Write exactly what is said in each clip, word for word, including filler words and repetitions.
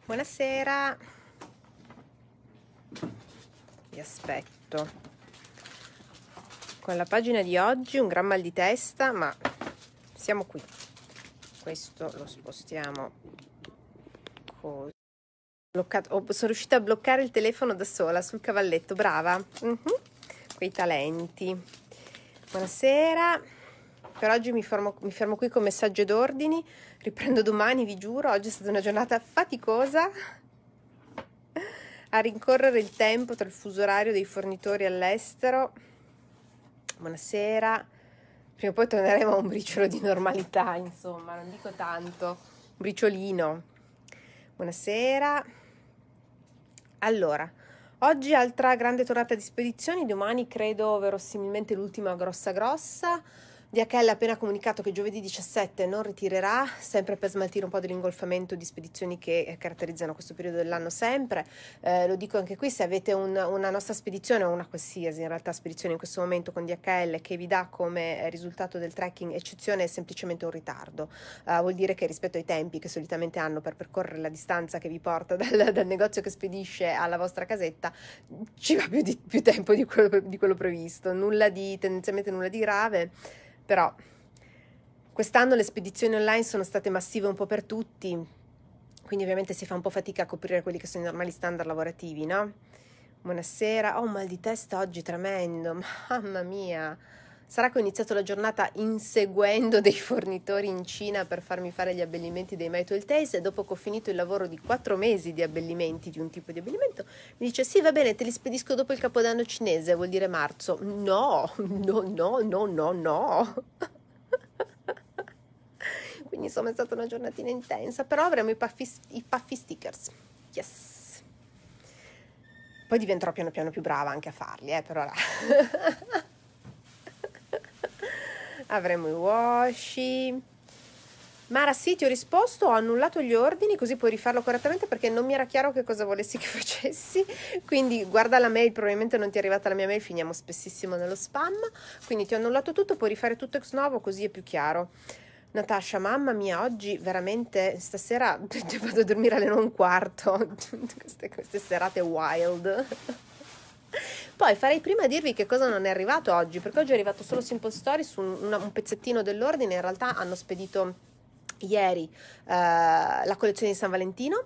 Buonasera, vi aspetto. Con la pagina di oggi un gran mal di testa, ma siamo qui. Questo lo spostiamo così. Bloccato. Oh, sono riuscita a bloccare il telefono da sola sul cavalletto, brava. Uh-huh. Quei talenti. Buonasera. Per oggi mi fermo, mi fermo qui con messaggio ed ordini. Riprendo domani, vi giuro. Oggi è stata una giornata faticosa a rincorrere il tempo tra il fuso orario dei fornitori all'estero. Buonasera. Prima o poi torneremo a un briciolo di normalità, insomma, non dico tanto. Un briciolino. Buonasera. Allora, oggi altra grande tornata di spedizioni, domani credo verosimilmente l'ultima grossa grossa. D H L ha appena comunicato che giovedì diciassette non ritirerà, sempre per smaltire un po' dell'ingolfamento di spedizioni che caratterizzano questo periodo dell'anno sempre. Eh, lo dico anche qui, se avete un, una nostra spedizione o una qualsiasi in realtà spedizione in questo momento con D H L che vi dà come risultato del tracking eccezione è semplicemente un ritardo. Uh, vuol dire che rispetto ai tempi che solitamente hanno per percorrere la distanza che vi porta dal, dal negozio che spedisce alla vostra casetta, ci va più, di, più tempo di quello, di quello previsto. Nulla di, tendenzialmente nulla di grave. Però quest'anno le spedizioni online sono state massive un po' per tutti, quindi ovviamente si fa un po' fatica a coprire quelli che sono i normali standard lavorativi, no? Buonasera, ho un mal di testa oggi tremendo, mamma mia. Sarà che ho iniziato la giornata inseguendo dei fornitori in Cina per farmi fare gli abbellimenti dei My Tall Tales e dopo che ho finito il lavoro di quattro mesi di abbellimenti di un tipo di abbellimento mi dice sì va bene te li spedisco dopo il capodanno cinese, vuol dire marzo. No, no, no, no, no, no. Quindi insomma è stata una giornatina intensa, però avremo i puffy, i puffy stickers. Yes. Poi diventerò piano piano più brava anche a farli, eh, però là. Avremo i washi. Mara sì, ti ho risposto, ho annullato gli ordini così puoi rifarlo correttamente perché non mi era chiaro che cosa volessi che facessi, quindi guarda la mail, probabilmente non ti è arrivata la mia mail, finiamo spessissimo nello spam, quindi ti ho annullato tutto, puoi rifare tutto ex novo così è più chiaro. Natascia, mamma mia, oggi veramente stasera vado a dormire alle nove e un quarto, queste, queste serate wild. Poi farei prima a dirvi che cosa non è arrivato oggi, perché oggi è arrivato solo Simple Story su un, una, un pezzettino dell'ordine, in realtà hanno spedito ieri uh, la collezione di San Valentino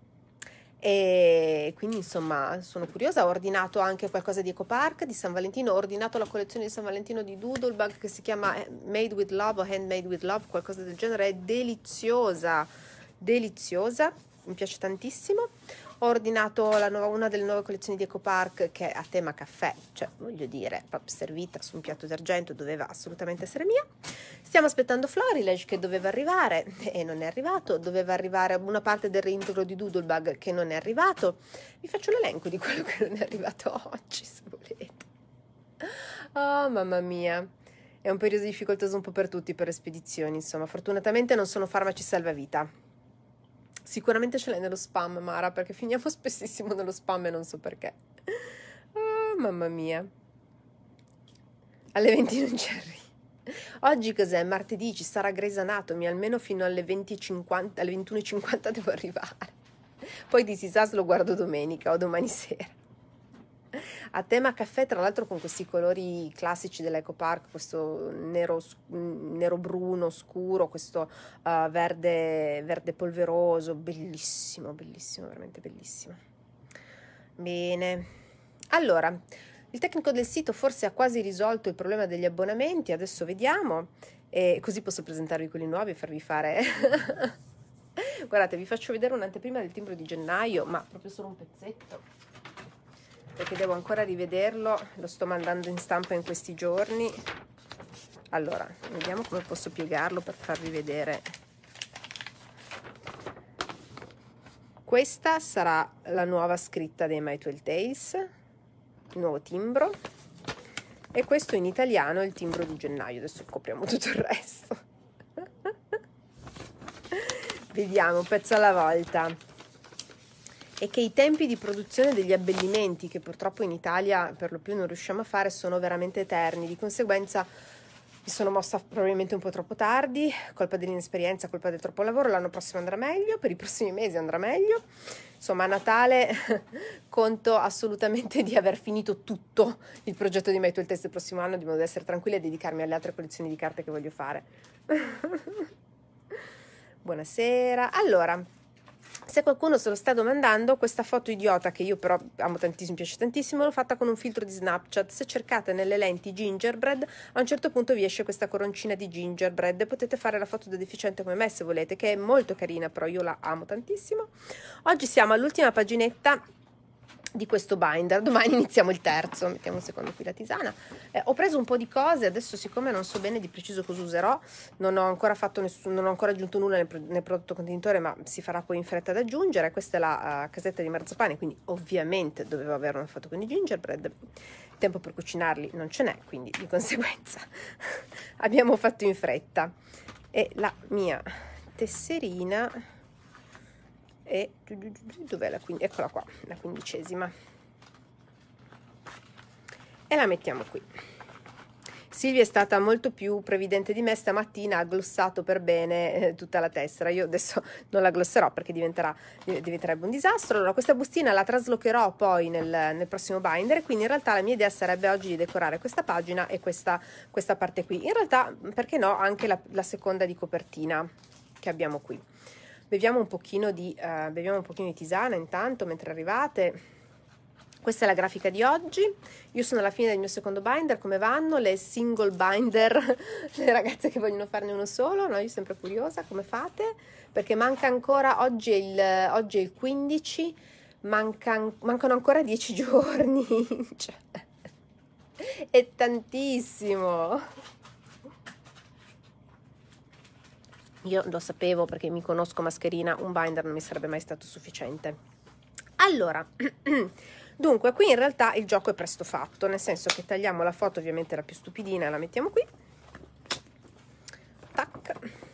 e quindi insomma sono curiosa, ho ordinato anche qualcosa di EcoPark di San Valentino, ho ordinato la collezione di San Valentino di Doodlebug che si chiama Made with Love o Handmade with Love, qualcosa del genere, è deliziosa, deliziosa, mi piace tantissimo. Ho ordinato la nuova, una delle nuove collezioni di EcoPark che è a tema caffè, cioè voglio dire, proprio servita su un piatto d'argento, doveva assolutamente essere mia. Stiamo aspettando Florilege che doveva arrivare e non è arrivato, doveva arrivare una parte del reintegro di Doodlebug che non è arrivato. Vi faccio l'elenco di quello che non è arrivato oggi, se volete. Oh, mamma mia. È un periodo difficoltoso un po' per tutti per le spedizioni, insomma. Fortunatamente non sono farmaci salvavita. Sicuramente ce l'hai nello spam, Mara, perché finiamo spessissimo nello spam e non so perché. Oh, mamma mia. Alle venti non ci arrivi. Oggi cos'è? Martedì, ci sarà Grey's Anatomy, almeno fino alle venti e cinquanta, alle ventuno e cinquanta devo arrivare. Poi di This Is Us lo guardo domenica o domani sera. A tema caffè, tra l'altro con questi colori classici dell'EcoPark, questo nero, nero bruno scuro, questo uh, verde, verde polveroso, bellissimo, bellissimo, veramente bellissimo. Bene, allora, il tecnico del sito forse ha quasi risolto il problema degli abbonamenti, adesso vediamo, e così posso presentarvi quelli nuovi e farvi fare... Guardate, vi faccio vedere un'anteprima del timbro di gennaio, ma proprio solo un pezzetto, perché devo ancora rivederlo, lo sto mandando in stampa in questi giorni. Allora, vediamo come posso piegarlo per farvi vedere. Questa sarà la nuova scritta dei My Tall Tales, il nuovo timbro, e questo in italiano è il timbro di gennaio. Adesso copriamo tutto il resto. Vediamo, un pezzo alla volta. E che i tempi di produzione degli abbellimenti, che purtroppo in Italia per lo più non riusciamo a fare, sono veramente eterni. Di conseguenza mi sono mossa probabilmente un po' troppo tardi, colpa dell'inesperienza, colpa del troppo lavoro. L'anno prossimo andrà meglio, per i prossimi mesi andrà meglio. Insomma, a Natale conto assolutamente di aver finito tutto il progetto di My Tool Test il prossimo anno, di modo da essere tranquilla e dedicarmi alle altre collezioni di carte che voglio fare. Buonasera. Allora, se qualcuno se lo sta domandando, questa foto idiota, che io però amo tantissimo, mi piace tantissimo, l'ho fatta con un filtro di Snapchat. Se cercate nelle lenti gingerbread, a un certo punto vi esce questa coroncina di gingerbread. Potete fare la foto da deficiente come me se volete, che è molto carina, però io la amo tantissimo. Oggi siamo all'ultima paginetta di questo binder, domani iniziamo il terzo. Mettiamo un secondo qui la tisana. Eh, ho preso un po' di cose, adesso siccome non so bene di preciso cosa userò, non ho ancora fatto nessun, non ho ancora aggiunto nulla nel, nel prodotto contenitore, ma si farà poi in fretta ad aggiungere. Questa è la uh, casetta di marzapane, quindi ovviamente dovevo avere una foto con i gingerbread. Tempo per cucinarli non ce n'è, quindi di conseguenza abbiamo fatto in fretta. E la mia tesserina, e dov'è la quindicesima? Eccola qua, la quindicesima, e la mettiamo qui. Silvia è stata molto più previdente di me stamattina, ha glossato per bene eh, tutta la tessera. Io adesso non la glosserò perché diventerà, diventerebbe un disastro. Allora, questa bustina la traslocherò poi nel, nel prossimo binder, quindi in realtà la mia idea sarebbe oggi di decorare questa pagina e questa, questa parte qui. In realtà, perché no, anche la, la seconda di copertina che abbiamo qui. Beviamo un pochino di, uh, beviamo un pochino di tisana intanto mentre arrivate. Questa è la grafica di oggi. Io sono alla fine del mio secondo binder. Come vanno le single binder, le ragazze che vogliono farne uno solo? No, io sono sempre curiosa, come fate? Perché manca ancora, oggi è il, oggi è il quindici, manca, mancano ancora dieci giorni. Cioè, è tantissimo. Io lo sapevo perché mi conosco mascherina, un binder non mi sarebbe mai stato sufficiente. Allora, dunque qui in realtà il gioco è presto fatto, nel senso che tagliamo la foto, ovviamente la più stupidina, la mettiamo qui. Tac.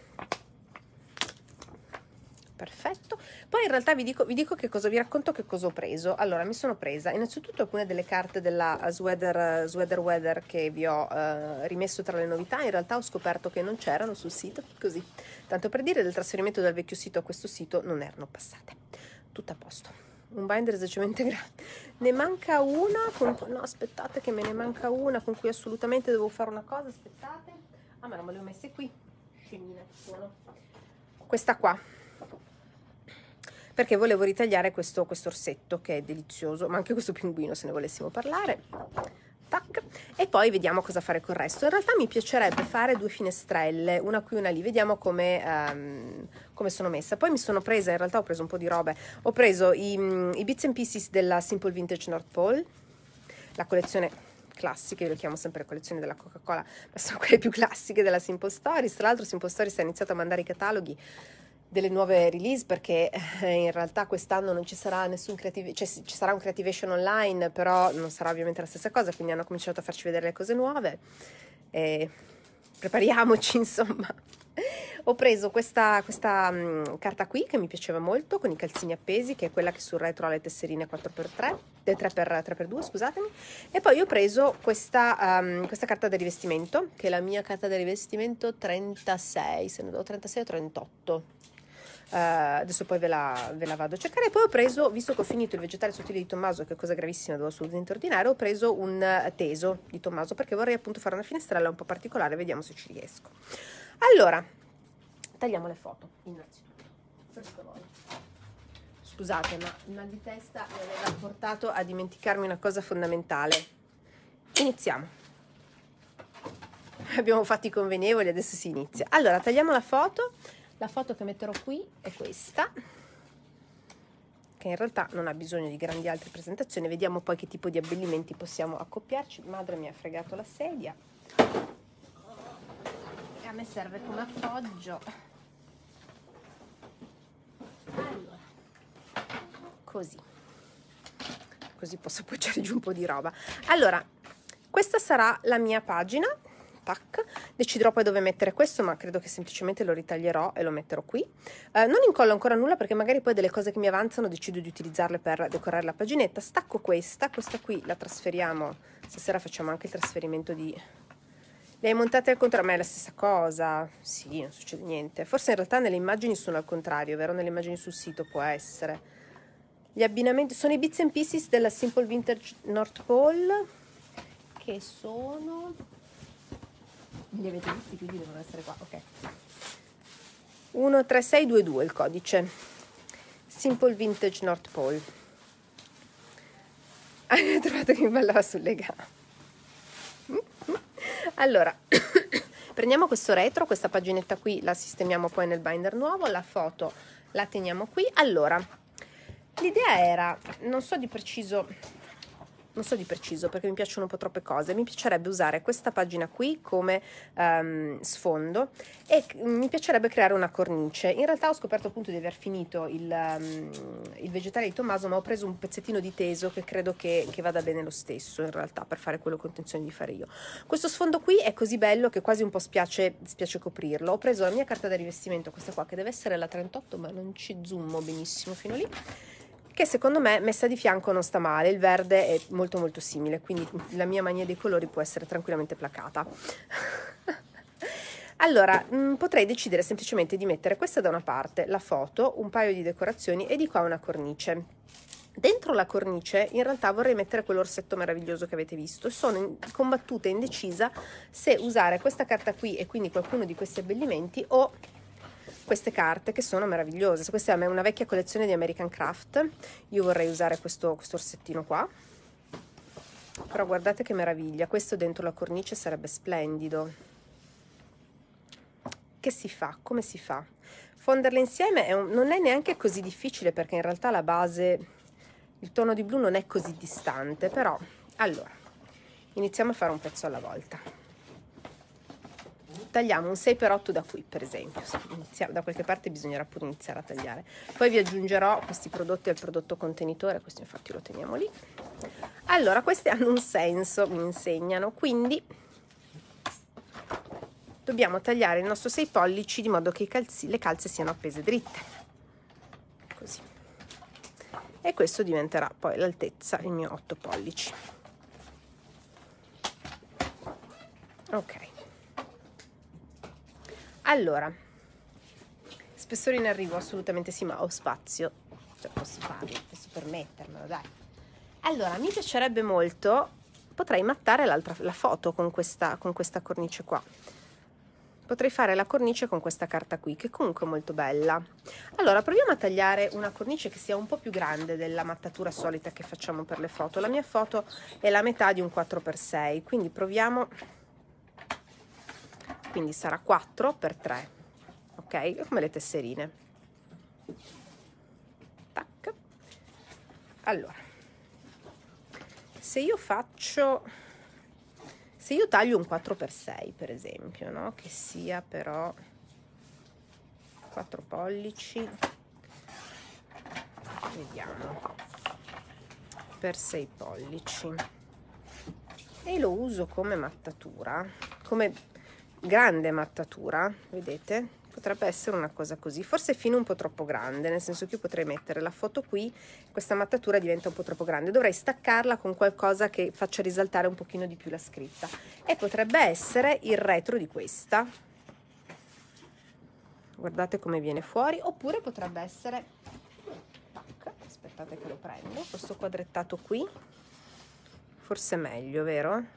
Perfetto. Poi in realtà vi dico, vi dico che cosa vi racconto, che cosa ho preso. Allora, mi sono presa innanzitutto alcune delle carte della Sweater, Sweater Weather che vi ho eh, rimesso tra le novità. In realtà ho scoperto che non c'erano sul sito, così. Tanto per dire, del trasferimento dal vecchio sito a questo sito non erano passate. Tutto a posto. Un binder esagemente grande. Ne manca una, con, no aspettate che me ne manca una con cui assolutamente devo fare una cosa, aspettate. Ah, ma non me le ho messe qui. Scemina che sono. Questa qua. Perché volevo ritagliare questo, questo orsetto che è delizioso, ma anche questo pinguino se ne volessimo parlare. Tac. E poi vediamo cosa fare col resto. In realtà mi piacerebbe fare due finestrelle, una qui e una lì, vediamo come, um, come sono messa. Poi mi sono presa, in realtà ho preso un po' di robe, ho preso i, i bits and pieces della Simple Vintage North Pole, la collezione classiche, io le chiamo sempre collezioni della Coca-Cola, ma sono quelle più classiche della Simple Stories. Tra l'altro Simple Stories ha iniziato a mandare i cataloghi delle nuove release, perché eh, in realtà quest'anno non ci sarà nessun creative, cioè ci sarà un creativation online, però non sarà ovviamente la stessa cosa, quindi hanno cominciato a farci vedere le cose nuove e prepariamoci, insomma. Ho preso questa, questa um, carta qui che mi piaceva molto, con i calzini appesi, che è quella che sul retro ha le tesserine quattro per tre, tre per due, scusatemi. E poi ho preso questa, um, questa carta da rivestimento, che è la mia carta da rivestimento trentasei, se ne do trentasei o trentotto. Uh, adesso poi ve la, ve la vado a cercare. Poi ho preso, visto che ho finito il vegetale sottile di Tommaso, che è cosa gravissima, devo assolutamente ordinare, ho preso un teso di Tommaso perché vorrei appunto fare una finestrella un po' particolare, vediamo se ci riesco. Allora, tagliamo le foto innanzitutto. Scusate, ma il mal di testa mi aveva portato a dimenticarmi una cosa fondamentale. Iniziamo. Abbiamo fatto i convenevoli, adesso si inizia. Allora, tagliamo la foto. La foto che metterò qui è questa, che in realtà non ha bisogno di grandi altre presentazioni. Vediamo poi che tipo di abbellimenti possiamo accoppiarci. Madre mi ha fregato la sedia e a me serve come appoggio. Allora, così così posso appoggiare giù un po' di roba. Allora, questa sarà la mia pagina. Tac. Deciderò poi dove mettere questo, ma credo che semplicemente lo ritaglierò e lo metterò qui. Eh, non incollo ancora nulla perché magari poi delle cose che mi avanzano decido di utilizzarle per decorare la paginetta. Stacco questa, questa qui la trasferiamo, stasera facciamo anche il trasferimento di, Le hai montate al contrario, ma è la stessa cosa. Sì, non succede niente. Forse in realtà nelle immagini sono al contrario, vero? Nelle immagini sul sito può essere. Gli abbinamenti sono i bits and pieces della Simple Vintage North Pole, che sono... li avete visti, quindi devono essere qua, ok. uno tre sei due due il codice. Simple Vintage North Pole. Hai trovato che mi ballava sulle gambe. Allora, prendiamo questo retro, questa paginetta qui la sistemiamo poi nel binder nuovo, la foto la teniamo qui. Allora, l'idea era, non so di preciso, non so di preciso perché mi piacciono un po' troppe cose, mi piacerebbe usare questa pagina qui come um, sfondo e mi piacerebbe creare una cornice. In realtà ho scoperto appunto di aver finito il, um, il vegetale di Tommaso, ma ho preso un pezzettino di teso che credo che, che vada bene lo stesso in realtà per fare quello che ho intenzione di fare io. Questo sfondo qui è così bello che quasi un po' spiace, spiace coprirlo. Ho preso la mia carta da rivestimento, questa qua che deve essere la trentotto, ma non ci zoom benissimo fino lì, che secondo me messa di fianco non sta male. Il verde è molto molto simile, quindi la mia mania dei colori può essere tranquillamente placata. Allora, mh, potrei decidere semplicemente di mettere questa da una parte, la foto, un paio di decorazioni e di qua una cornice. Dentro la cornice in realtà vorrei mettere quell'orsetto meraviglioso che avete visto. Sono in, combattuta e indecisa se usare questa carta qui e quindi qualcuno di questi abbellimenti o queste carte che sono meravigliose. Questa è una vecchia collezione di American Craft, io vorrei usare questo, questo orsettino qua, però guardate che meraviglia, questo dentro la cornice sarebbe splendido. Che si fa? Come si fa? Fonderle insieme è un, non è neanche così difficile perché in realtà la base, il tono di blu non è così distante, però allora iniziamo a fare un pezzo alla volta. Tagliamo un sei per otto da qui, per esempio. Iniziamo, da qualche parte bisognerà pure iniziare a tagliare. Poi vi aggiungerò questi prodotti al prodotto contenitore, questo infatti lo teniamo lì. Allora, questi hanno un senso, mi insegnano, quindi dobbiamo tagliare il nostro sei pollici di modo che i calzi, le calze siano appese dritte. Così. E questo diventerà poi l'altezza, il mio otto pollici. Ok. Allora, spessore in arrivo, assolutamente sì, ma ho spazio, cioè posso farlo, posso permettermelo, dai. Allora, mi piacerebbe molto, potrei mattare l'altra, la foto con questa, con questa cornice qua. Potrei fare la cornice con questa carta qui, che comunque è molto bella. Allora, proviamo a tagliare una cornice che sia un po' più grande della mattatura solita che facciamo per le foto. La mia foto è la metà di un quattro per sei, quindi proviamo... quindi sarà quattro per tre, ok? Come le tesserine. Tac. Allora, se io faccio, se io taglio un quattro per sei per esempio, no? Che sia però quattro pollici, vediamo, per sei pollici, e lo uso come mattatura, come grande mattatura, vedete? Potrebbe essere una cosa così, forse fino un po' troppo grande, nel senso che io potrei mettere la foto qui, questa mattatura diventa un po' troppo grande, dovrei staccarla con qualcosa che faccia risaltare un pochino di più la scritta, e potrebbe essere il retro di questa, guardate come viene fuori, oppure potrebbe essere, aspettate che lo prendo, questo quadrettato qui, forse meglio, vero?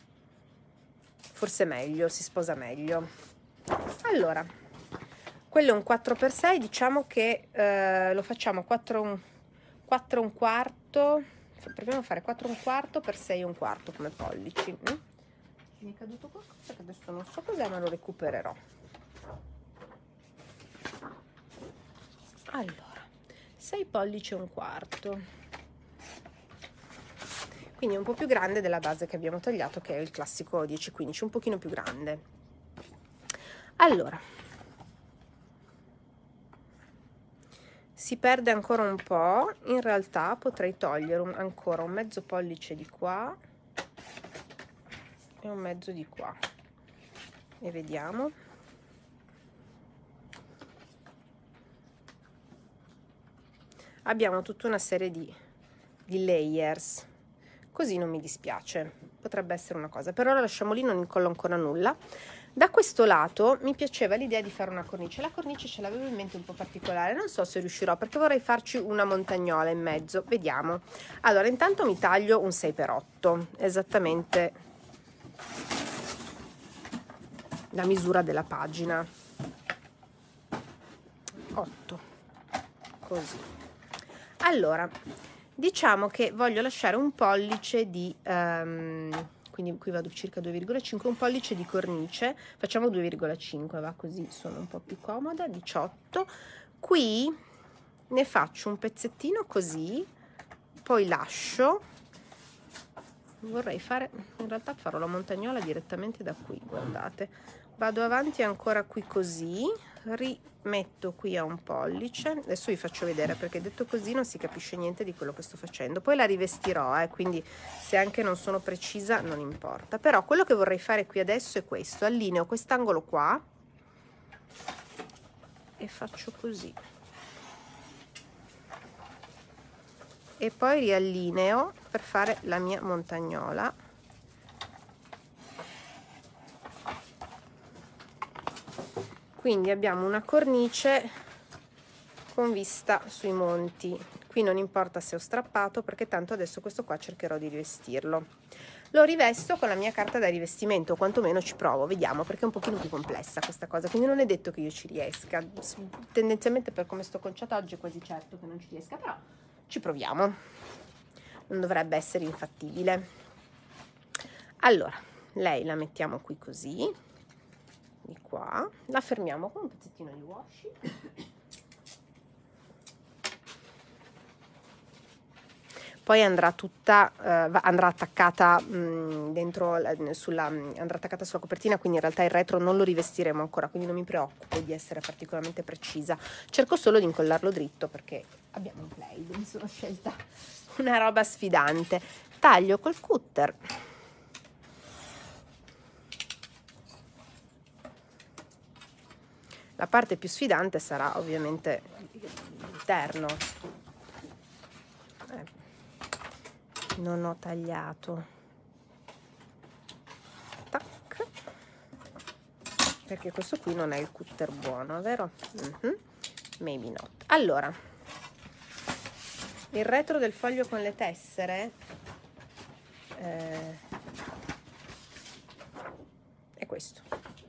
Forse meglio, si sposa meglio. Allora, quello è un quattro per sei, diciamo che eh, lo facciamo quattro, quattro e un quarto, proviamo a fare quattro e un quarto per sei e un quarto come pollici. Mm? Mi è caduto qualcosa che adesso non so cos'è, ma lo recupererò. Allora, sei pollici e un quarto. Quindi è un po' più grande della base che abbiamo tagliato, che è il classico dieci quindici, un pochino più grande. Allora, si perde ancora un po', in realtà potrei togliere un, ancora un mezzo pollice di qua e un mezzo di qua, e vediamo. Abbiamo tutta una serie di, di layers. così non mi dispiace, potrebbe essere una cosa. Per ora lasciamo lì, non incollo ancora nulla. Da questo lato mi piaceva l'idea di fare una cornice. La cornice ce l'avevo in mente un po' particolare, non so se riuscirò, perché vorrei farci una montagnola in mezzo, vediamo. Allora, intanto mi taglio un sei per otto, esattamente la misura della pagina, otto, così. Allora, diciamo che voglio lasciare un pollice di... Um, quindi qui vado circa due virgola cinque, un pollice di cornice, facciamo due virgola cinque, va così sono un po' più comoda, diciotto, qui ne faccio un pezzettino così, poi lascio, vorrei fare, in realtà farò la montagnola direttamente da qui, guardate, vado avanti ancora qui così, rimetto qui a un pollice, adesso vi faccio vedere perché detto così non si capisce niente di quello che sto facendo, poi la rivestirò, eh, quindi se anche non sono precisa non importa, però quello che vorrei fare qui adesso è questo, allineo quest'angolo qua e faccio così e poi riallineo per fare la mia montagnola. Quindi abbiamo una cornice con vista sui monti. Qui non importa se ho strappato perché tanto adesso questo qua cercherò di rivestirlo. Lo rivesto con la mia carta da rivestimento, o quantomeno ci provo, vediamo, perché è un pochino più complessa questa cosa, quindi non è detto che io ci riesca. Tendenzialmente per come sto conciata oggi è quasi certo che non ci riesca, però ci proviamo. Non dovrebbe essere infattibile. Allora, lei la mettiamo qui così. Di qua la fermiamo con un pezzettino di washi, poi andrà tutta eh, andrà attaccata mh, dentro sulla andrà attaccata sulla copertina, quindi in realtà il retro non lo rivestiremo ancora, quindi non mi preoccupo di essere particolarmente precisa, cerco solo di incollarlo dritto perché abbiamo un plaid, mi sono scelta una roba sfidante. Taglio col cutter. La parte più sfidante sarà ovviamente l'interno. Eh, non ho tagliato. Tac. Perché questo qui non è il cutter buono, vero? Mm-hmm. Maybe not. Allora, il retro del foglio con le tessere eh, è questo.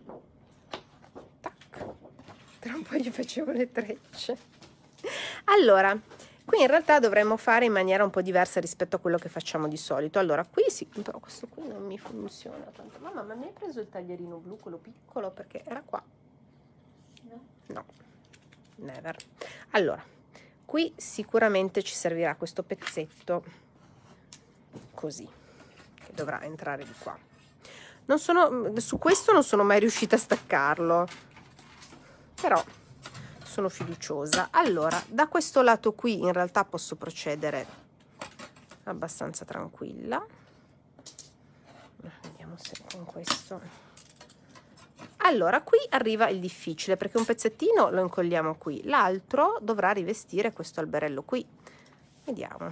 Tra un po' gli facevo le trecce. Allora, qui in realtà dovremmo fare in maniera un po' diversa rispetto a quello che facciamo di solito. Allora, qui sì, però questo qui non mi funziona tanto. Mamma, ma mi hai preso il taglierino blu, quello piccolo, perché era qua? No. No, never. Allora, qui sicuramente ci servirà questo pezzetto così, che dovrà entrare di qua. Non sono, su questo non sono mai riuscita a staccarlo, però sono fiduciosa. Allora, da questo lato qui in realtà posso procedere abbastanza tranquilla. Vediamo se con questo. Allora, qui arriva il difficile perché un pezzettino lo incolliamo qui, l'altro dovrà rivestire questo alberello qui. Vediamo.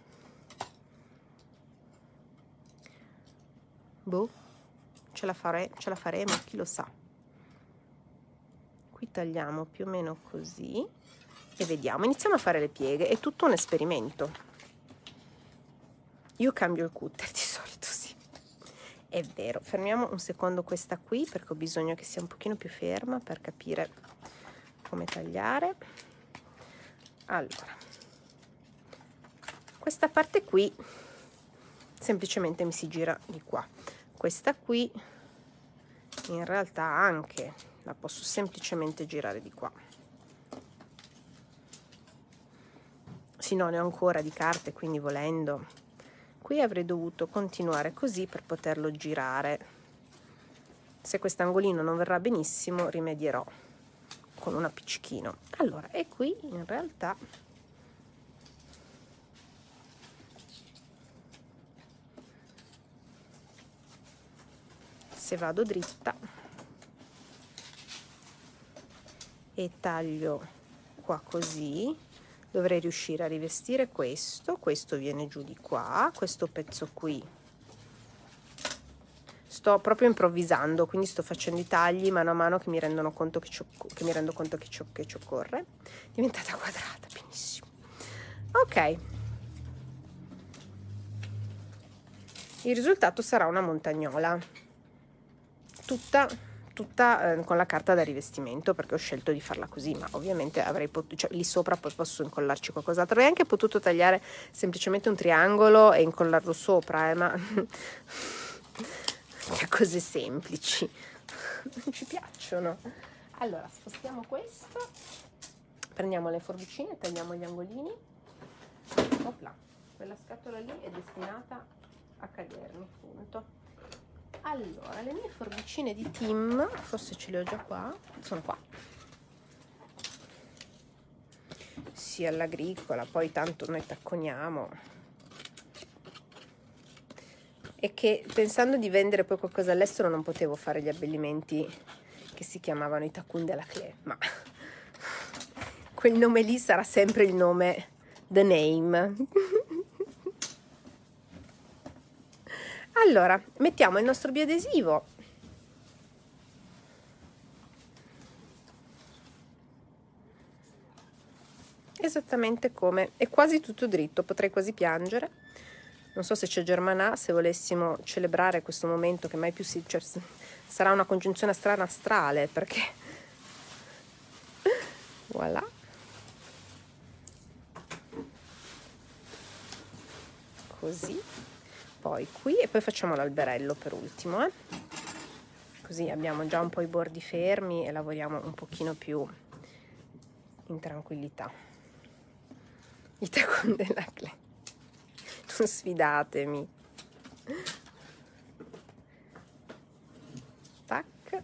Boh, ce la fare, ce la faremo, chi lo sa. Qui tagliamo più o meno così e vediamo, iniziamo a fare le pieghe, è tutto un esperimento. Io cambio il cutter di solito, sì, è vero. Fermiamo un secondo questa qui perché ho bisogno che sia un pochino più ferma per capire come tagliare. Allora, questa parte qui semplicemente mi si gira di qua, questa qui in realtà anche la posso semplicemente girare di qua. Sì, no, ne ho ancora di carte, quindi volendo qui avrei dovuto continuare così per poterlo girare. Se quest'angolino non verrà benissimo rimedierò con un appiccichino. Allora, e qui in realtà se vado dritta e taglio qua così, dovrei riuscire a rivestire questo, questo viene giù di qua, questo pezzo qui. Sto proprio improvvisando, quindi sto facendo i tagli mano a mano che mi rendono conto che, che mi rendo conto che, che ci occorre. È diventata quadrata, benissimo. Ok. Il risultato sarà una montagnola, tutta, tutta eh, con la carta da rivestimento, perché ho scelto di farla così, ma ovviamente avrei potuto, cioè lì sopra poi posso incollarci qualcos'altro. Avrei anche potuto tagliare semplicemente un triangolo e incollarlo sopra, eh, ma che cose semplici, non ci piacciono. Allora, spostiamo questo, prendiamo le forbicine e tagliamo gli angolini. Opla, quella scatola lì è destinata a cadermi, punto. Allora, le mie forbicine di Tim, forse ce le ho già qua, sono qua. Sì, all'agricola, poi tanto noi tacconiamo. E che pensando di vendere poi qualcosa all'estero non potevo fare gli abbellimenti che si chiamavano i tacun della Clé, ma quel nome lì sarà sempre il nome, the name. Allora, mettiamo il nostro biadesivo. Esattamente come, è quasi tutto dritto, potrei quasi piangere. Non so se c'è Germanà, se volessimo celebrare questo momento che mai più si... Cioè, sarà una congiunzione strana astrale, perché... Voilà. Così. Poi qui e poi facciamo l'alberello per ultimo, eh? Così abbiamo già un po' i bordi fermi e lavoriamo un pochino più in tranquillità. I tacon della Clé, non sfidatemi. Tac.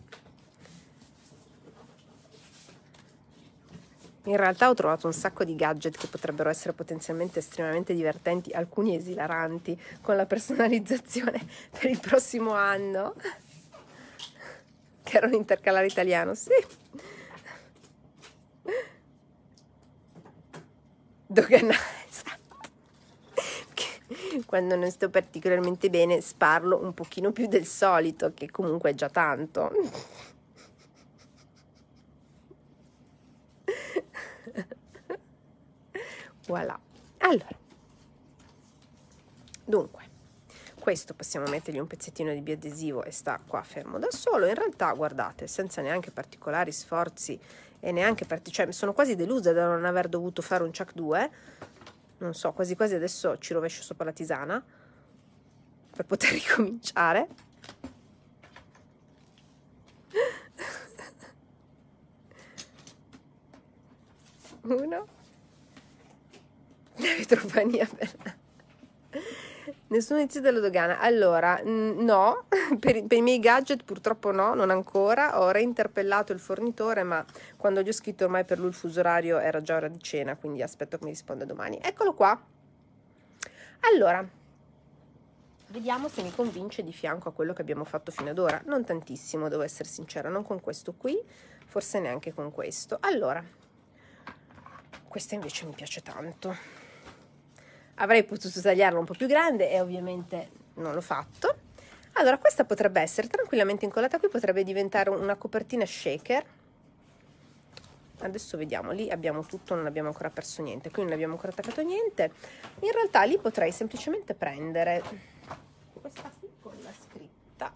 In realtà ho trovato un sacco di gadget che potrebbero essere potenzialmente estremamente divertenti, alcuni esilaranti, con la personalizzazione per il prossimo anno, che era un intercalare italiano, sì. Doganare, esatto. Quando non sto particolarmente bene sparlo un pochino più del solito, che comunque è già tanto. Voilà. Allora, dunque, questo possiamo mettergli un pezzettino di biadesivo e sta qua fermo da solo. In realtà, guardate, senza neanche particolari sforzi e neanche per, cioè sono quasi delusa da non aver dovuto fare un Chuck due. Non so, quasi quasi adesso ci rovescio sopra la tisana per poter ricominciare. Uno. Vetrovania per... Nessuno inizio della dogana. Allora, no, per, per i miei gadget purtroppo no, non ancora. Ho reinterpellato il fornitore, ma quando gli ho scritto ormai per lui il fuso orario era già ora di cena, quindi aspetto che mi risponda domani. Eccolo qua. Allora, vediamo se mi convince di fianco a quello che abbiamo fatto fino ad ora. Non tantissimo, devo essere sincera, non con questo qui, forse neanche con questo. Allora, questa invece mi piace tanto. Avrei potuto tagliarlo un po' più grande e ovviamente non l'ho fatto. Allora, questa potrebbe essere tranquillamente incollata qui, potrebbe diventare una copertina shaker. Adesso vediamo, lì abbiamo tutto, non abbiamo ancora perso niente, qui non abbiamo ancora attaccato niente. In realtà lì potrei semplicemente prendere questa qui con la scritta.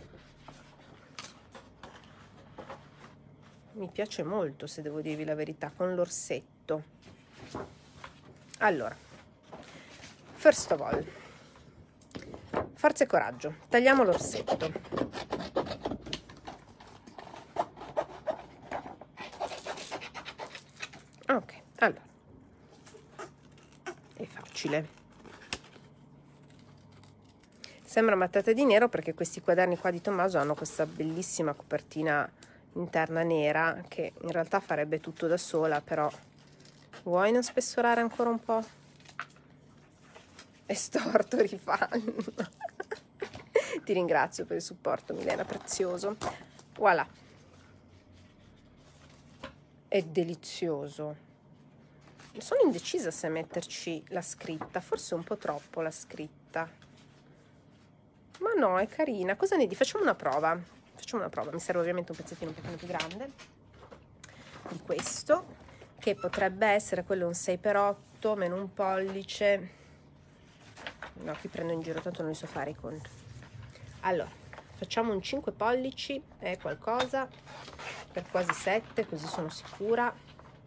Mi piace molto, se devo dirvi la verità, con l'orsetto. Allora, first of all, forza e coraggio, tagliamo l'orsetto. Ok, allora, è facile. Sembra mattata di nero perché questi quaderni qua di Tommaso hanno questa bellissima copertina interna nera che in realtà farebbe tutto da sola, però vuoi non spessorare ancora un po'? È storto, rifanno. Ti ringrazio per il supporto, Milena, prezioso. Voilà. È delizioso. sono indecisa se metterci la scritta, forse un po' troppo la scritta, ma no, è carina. Cosa ne di? Facciamo una prova, facciamo una prova, mi serve ovviamente un pezzettino un pochino più grande di questo, che potrebbe essere quello un sei per otto meno un pollice. No, qui prendo in giro, tanto non li so fare i conti. Allora, facciamo un cinque pollici, è qualcosa, per quasi sette, così sono sicura.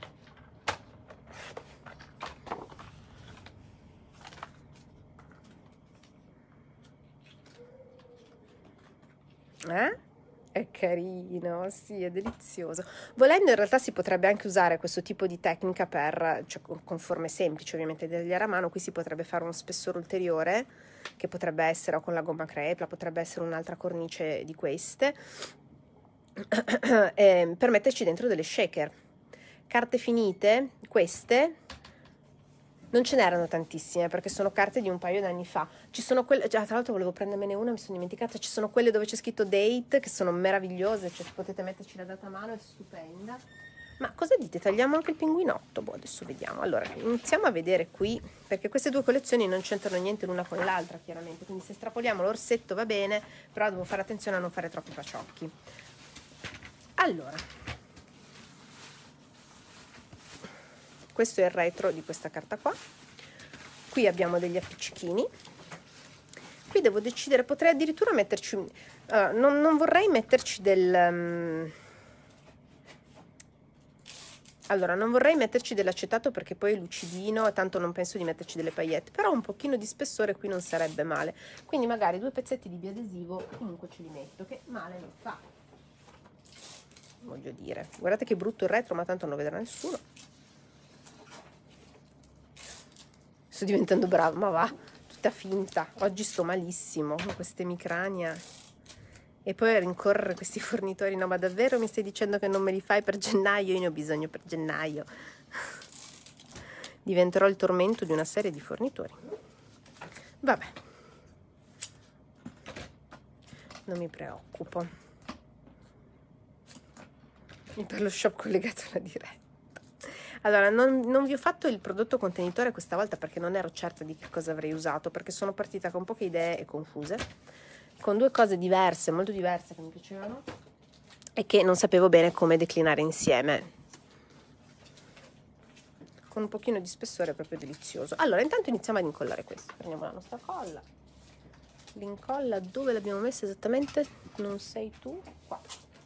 Eh? È carino, sì, è delizioso. Volendo in realtà si potrebbe anche usare questo tipo di tecnica per, cioè con forme semplici ovviamente da tagliare a mano. Qui si potrebbe fare uno spessore ulteriore, che potrebbe essere o con la gomma crepla, potrebbe essere un'altra cornice di queste, e per metterci dentro delle shaker. Carte finite, queste non ce n'erano tantissime perché sono carte di un paio d'anni fa. Ci sono quelle, già, tra l'altro volevo prendermene una, mi sono dimenticata. Ci sono quelle dove c'è scritto date, che sono meravigliose, cioè potete metterci la data a mano, è stupenda. Ma cosa dite? Tagliamo anche il pinguinotto? Boh, adesso vediamo. Allora, iniziamo a vedere qui, perché queste due collezioni non c'entrano niente l'una con l'altra, chiaramente. Quindi se estrapoliamo l'orsetto va bene, però devo fare attenzione a non fare troppi paciocchi. Allora, questo è il retro di questa carta qua. Qui abbiamo degli appiccichini. Qui devo decidere, potrei addirittura metterci uh, non, non vorrei metterci del um, allora non vorrei metterci dell'acetato perché poi è lucidino e tanto non penso di metterci delle paillette, però un pochino di spessore qui non sarebbe male, quindi magari due pezzetti di biadesivo comunque ce li metto, che male non fa, voglio dire. Guardate che brutto il retro, ma tanto non lo vedrà nessuno. Sto diventando brava, ma va, tutta finta. Oggi sto malissimo con queste emicrania. E poi a rincorrere questi fornitori. No, ma davvero mi stai dicendo che non me li fai per gennaio? Io ne ho bisogno per gennaio. Diventerò il tormento di una serie di fornitori. Vabbè. Non mi preoccupo. Per lo shop collegato alla diretta. Allora, non, non vi ho fatto il prodotto contenitore questa volta perché non ero certa di che cosa avrei usato, perché sono partita con poche idee e confuse, con due cose diverse, molto diverse che mi piacevano e che non sapevo bene come declinare insieme. Con un pochino di spessore, proprio delizioso. Allora, intanto iniziamo ad incollare questo. Prendiamo la nostra colla. L'incolla dove l'abbiamo messa esattamente? Non sei tu? Qua.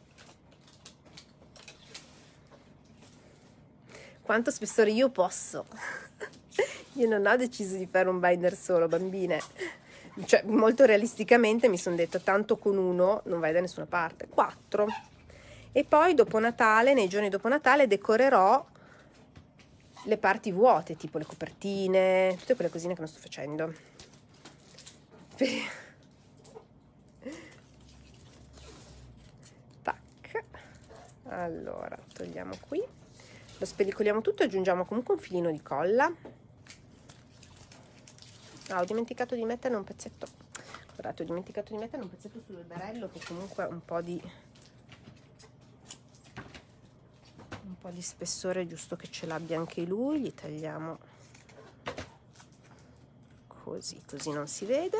Quanto spessore io posso? Io non ho deciso di fare un binder solo, bambine. Cioè, molto realisticamente mi sono detta, tanto con uno non vai da nessuna parte. Quattro. E poi dopo Natale, nei giorni dopo Natale, decorerò le parti vuote, tipo le copertine, tutte quelle cosine che non sto facendo. Tac. Allora, togliamo qui. Lo spellicoliamo tutto e aggiungiamo comunque un filino di colla. Ah, ho dimenticato di mettere un pezzetto. Guardate, ho dimenticato di mettere un pezzetto sull'alberello che comunque ha un po' di un po' di spessore, giusto che ce l'abbia anche lui. Gli tagliamo così, così non si vede.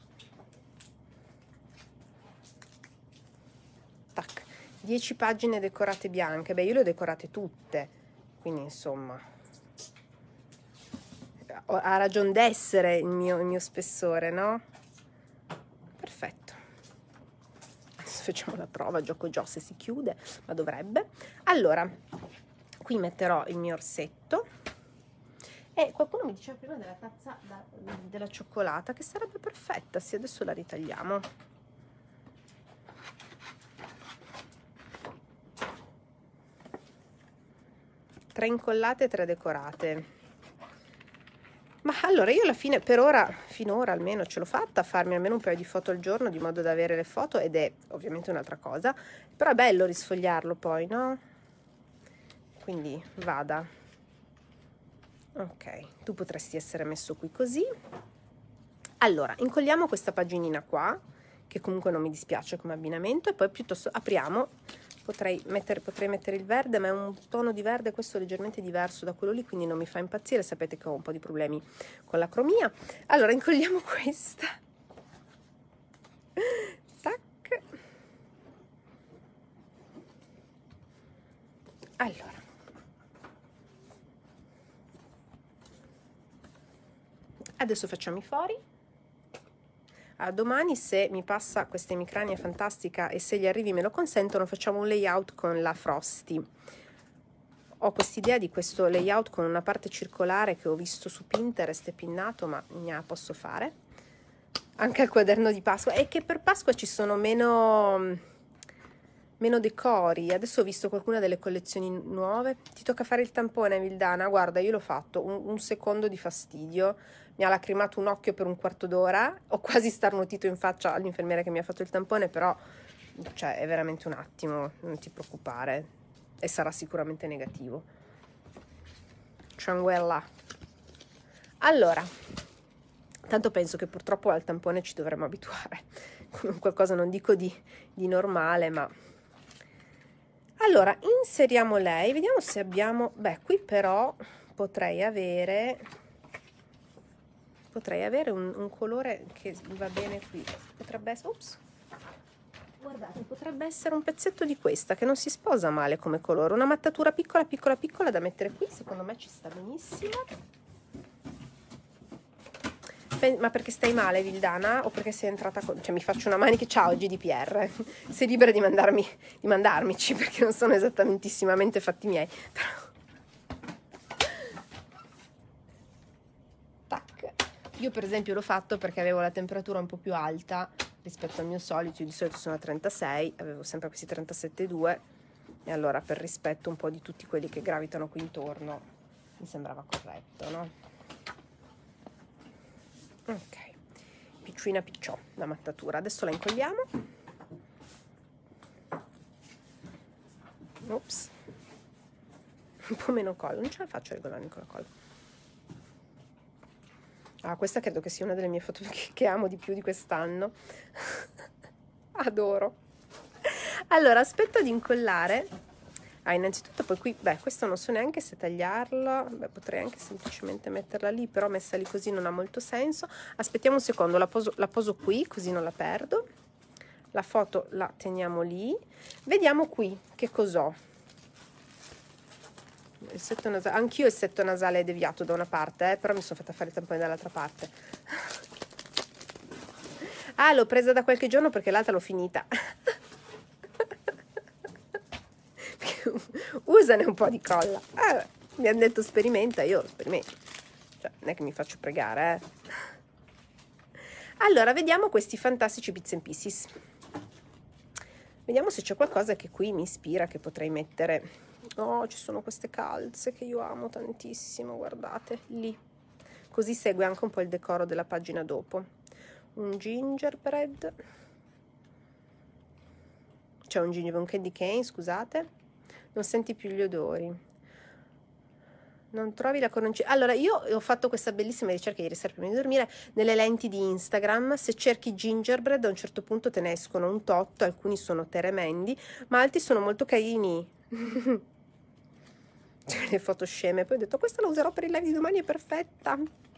Tac. dieci pagine decorate bianche. Beh, io le ho decorate tutte. Quindi insomma ha ragion d'essere il mio, il mio spessore, no? Perfetto. Adesso facciamo la prova, gioco già se si chiude, ma dovrebbe. Allora, qui metterò il mio orsetto e qualcuno mi diceva prima della tazza da, della cioccolata che sarebbe perfetta. Sì, adesso la ritagliamo. Tre incollate e tre decorate. Ma allora io alla fine, per ora, finora almeno ce l'ho fatta, farmi almeno un paio di foto al giorno di modo da avere le foto, ed è ovviamente un'altra cosa, però è bello risfogliarlo poi, no? Quindi vada. Ok, tu potresti essere messo qui così. Allora, incolliamo questa paginina qua, che comunque non mi dispiace come abbinamento, e poi piuttosto apriamo potrei mettere, potrei mettere il verde, ma è un tono di verde questo leggermente diverso da quello lì, quindi non mi fa impazzire. Sapete che ho un po' di problemi con la cromia. Allora incolliamo questa, tac. Allora, adesso facciamo i fori. A domani, se mi passa questa emicrania fantastica e se gli arrivi me lo consentono, facciamo un layout con la Frosty. Ho quest'idea di questo layout con una parte circolare che ho visto su Pinterest e pinnato, ma ne posso fare anche al quaderno di Pasqua, e che per Pasqua ci sono meno, meno decori. Adesso ho visto qualcuna delle collezioni nuove. Ti tocca fare il tampone, Vildana? Guarda, io l'ho fatto, un, un secondo di fastidio, mi ha lacrimato un occhio per un quarto d'ora, ho quasi starnutito in faccia all'infermiera che mi ha fatto il tampone, però cioè, è veramente un attimo, non ti preoccupare, e sarà sicuramente negativo. Tranquilla. Allora, tanto penso che purtroppo al tampone ci dovremmo abituare, come qualcosa non dico di, di normale, ma... Allora, inseriamo lei, vediamo se abbiamo... Beh, qui però potrei avere... Potrei avere un, un colore che va bene qui. Potrebbe essere... Ops! Guardate, potrebbe essere un pezzetto di questa, che non si sposa male come colore. Una mattatura piccola, piccola, piccola da mettere qui, secondo me ci sta benissimo. Ma perché stai male, Vildana? O perché sei entrata con... Cioè, mi faccio una manica... Ciao, G D P R. Sei libera di mandarmi, di mandarmici, perché non sono esattamentissimamente fatti miei. Però... Tac. Io, per esempio, l'ho fatto perché avevo la temperatura un po' più alta rispetto al mio solito. Io di solito sono a trentasei, avevo sempre questi trentasette virgola due, e allora, per rispetto un po' di tutti quelli che gravitano qui intorno, mi sembrava corretto, no? Ok, piccina picciò la mattatura. Adesso la incolliamo. Ops, un po' meno collo, non ce la faccio a regolarmi con la colla. Ah, questa credo che sia una delle mie foto che, che amo di più di quest'anno. Adoro. Allora, aspetto di incollare. Ah, innanzitutto poi qui, beh, questo non so neanche se tagliarla, beh, potrei anche semplicemente metterla lì, però messa lì così non ha molto senso. Aspettiamo un secondo, la poso, la poso qui, così non la perdo. La foto la teniamo lì. Vediamo qui che cos'ho. Il setto nasale, anch'io il setto nasale è deviato da una parte, eh, però mi sono fatta fare i tamponi dall'altra parte. Ah, l'ho presa da qualche giorno perché l'altra l'ho finita. Usane un po' di colla. Ah, mi hanno detto sperimenta, io sperimento. Cioè, non è che mi faccio pregare, eh. Allora, vediamo questi fantastici bits and pieces. Vediamo se c'è qualcosa che qui mi ispira, che potrei mettere. Oh, ci sono queste calze che io amo tantissimo, guardate, lì. Così segue anche un po' il decoro della pagina dopo. Un gingerbread. C'è un gingerbread, un candy cane, scusate. Non senti più gli odori. Non trovi la coroncina? Allora, io ho fatto questa bellissima ricerca ieri sera prima di dormire nelle lenti di Instagram. Se cerchi gingerbread, a un certo punto te ne escono un tot, alcuni sono tremendi, ma altri sono molto carini. Le foto sceme. Poi ho detto, questa la userò per il live di domani, è perfetta.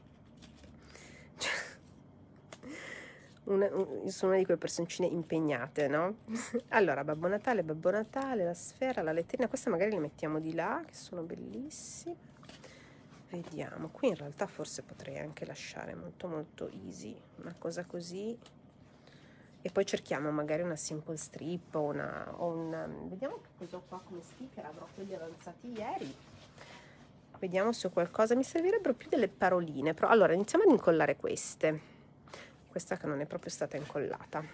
Una, un, sono una di quelle personcine impegnate, no? Allora, Babbo Natale, Babbo Natale, la sfera, la letterina, questa magari le mettiamo di là, che sono bellissime. Vediamo, qui in realtà forse potrei anche lasciare molto molto easy, una cosa così, e poi cerchiamo magari una simple strip o una, o una... Vediamo che cosa ho qua come sticker, avrò quelli avanzati ieri. Vediamo se ho qualcosa, mi servirebbero più delle paroline, però allora iniziamo ad incollare queste. Questa che non è proprio stata incollata.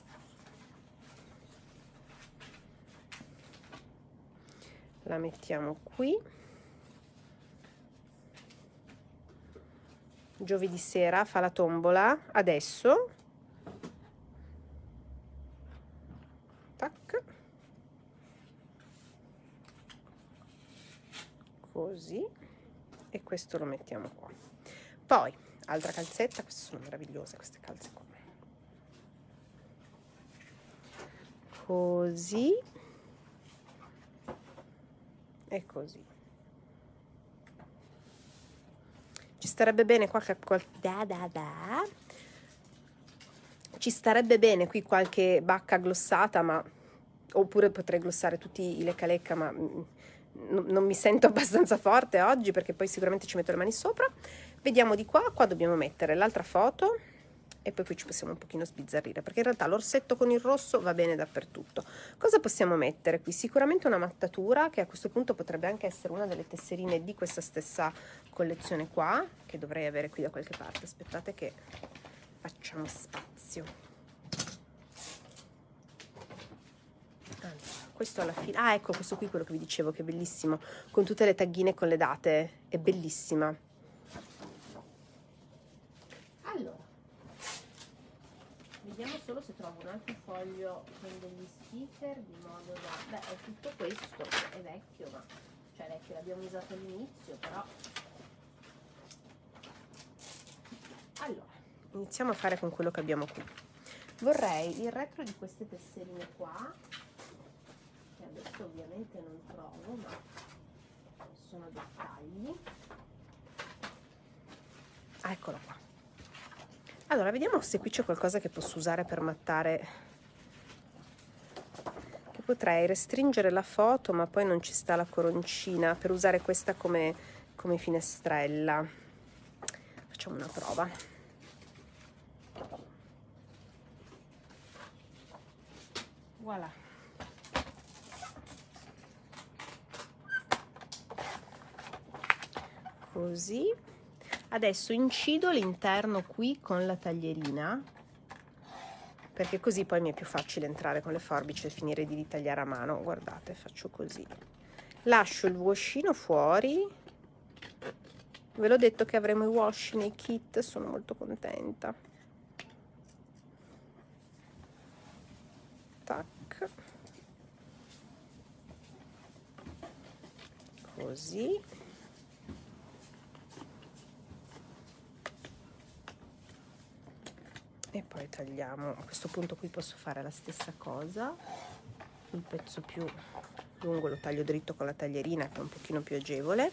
La mettiamo qui. Giovedì sera fa la tombola, adesso. Tac. Così. E questo lo mettiamo qua. Poi, altra calzetta, queste sono meravigliose queste calze qua. Così. e così. Ci starebbe bene qualche, qual, da, da, da. Ci starebbe bene qui qualche bacca glossata, ma oppure potrei glossare tutti i lecca lecca, ma non, non mi sento abbastanza forte oggi, perché poi sicuramente ci metto le mani sopra. Vediamo di qua, qua dobbiamo mettere l'altra foto e poi qui ci possiamo un pochino sbizzarrire, perché in realtà l'orsetto con il rosso va bene dappertutto. Cosa possiamo mettere qui? Sicuramente una mattatura, che a questo punto potrebbe anche essere una delle tesserine di questa stessa collezione qua, che dovrei avere qui da qualche parte. Aspettate che facciamo spazio. Allora, questo alla fine, ah ecco, questo qui, quello che vi dicevo, che è bellissimo, con tutte le taghine con le date, è bellissima. Allora, vediamo solo se trovo un altro foglio con degli sticker, di modo da, beh, è tutto questo, è vecchio, ma, cioè vecchio, l'abbiamo usato all'inizio, però. Allora, iniziamo a fare con quello che abbiamo qui. Vorrei il retro di queste tesserine qua, che adesso ovviamente non trovo, ma sono dettagli. Ah, eccolo qua. Allora, vediamo se qui c'è qualcosa che posso usare per mattare, che potrei restringere la foto, ma poi non ci sta la coroncina, per usare questa come, come finestrella. Facciamo una prova. Voilà. Così. Adesso incido l'interno qui con la taglierina, perché così poi mi è più facile entrare con le forbici e finire di ritagliare a mano. Guardate, faccio così. Lascio il washino fuori. Ve l'ho detto che avremo i washi nei kit, sono molto contenta. Tac. Così. E poi tagliamo. A questo punto qui posso fare la stessa cosa. Il pezzo più lungo lo taglio dritto con la taglierina, che è un pochino più agevole.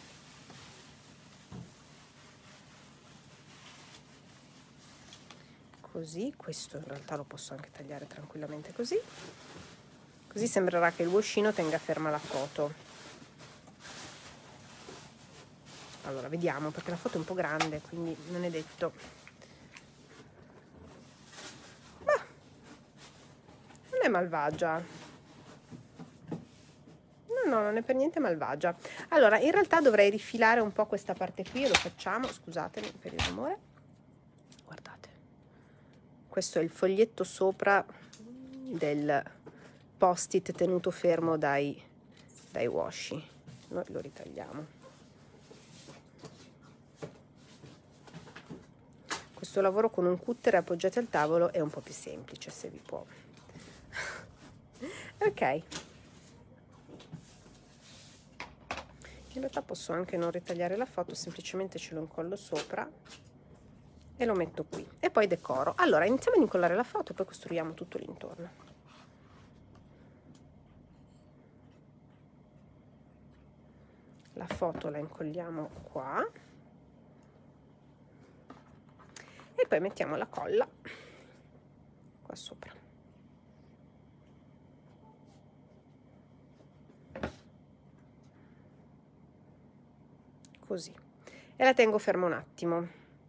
Così, questo in realtà lo posso anche tagliare tranquillamente così. Così sembrerà che il washino tenga ferma la foto. Allora, vediamo, perché la foto è un po' grande, quindi non è detto. Ma non è malvagia. No, no, non è per niente malvagia. Allora, in realtà dovrei rifilare un po' questa parte qui, e lo facciamo, scusatemi per il rumore. Guardate. Questo è il foglietto sopra del post-it tenuto fermo dai, dai washi. Noi lo ritagliamo. Questo lavoro con un cutter appoggiati al tavolo è un po' più semplice, se vi può. Ok. In realtà posso anche non ritagliare la foto, semplicemente ce lo incollo sopra e lo metto qui. E poi decoro. Allora, iniziamo ad incollare la foto e poi costruiamo tutto l'intorno. La foto la incolliamo qua. E poi mettiamo la colla qua sopra. Così. E la tengo ferma un attimo.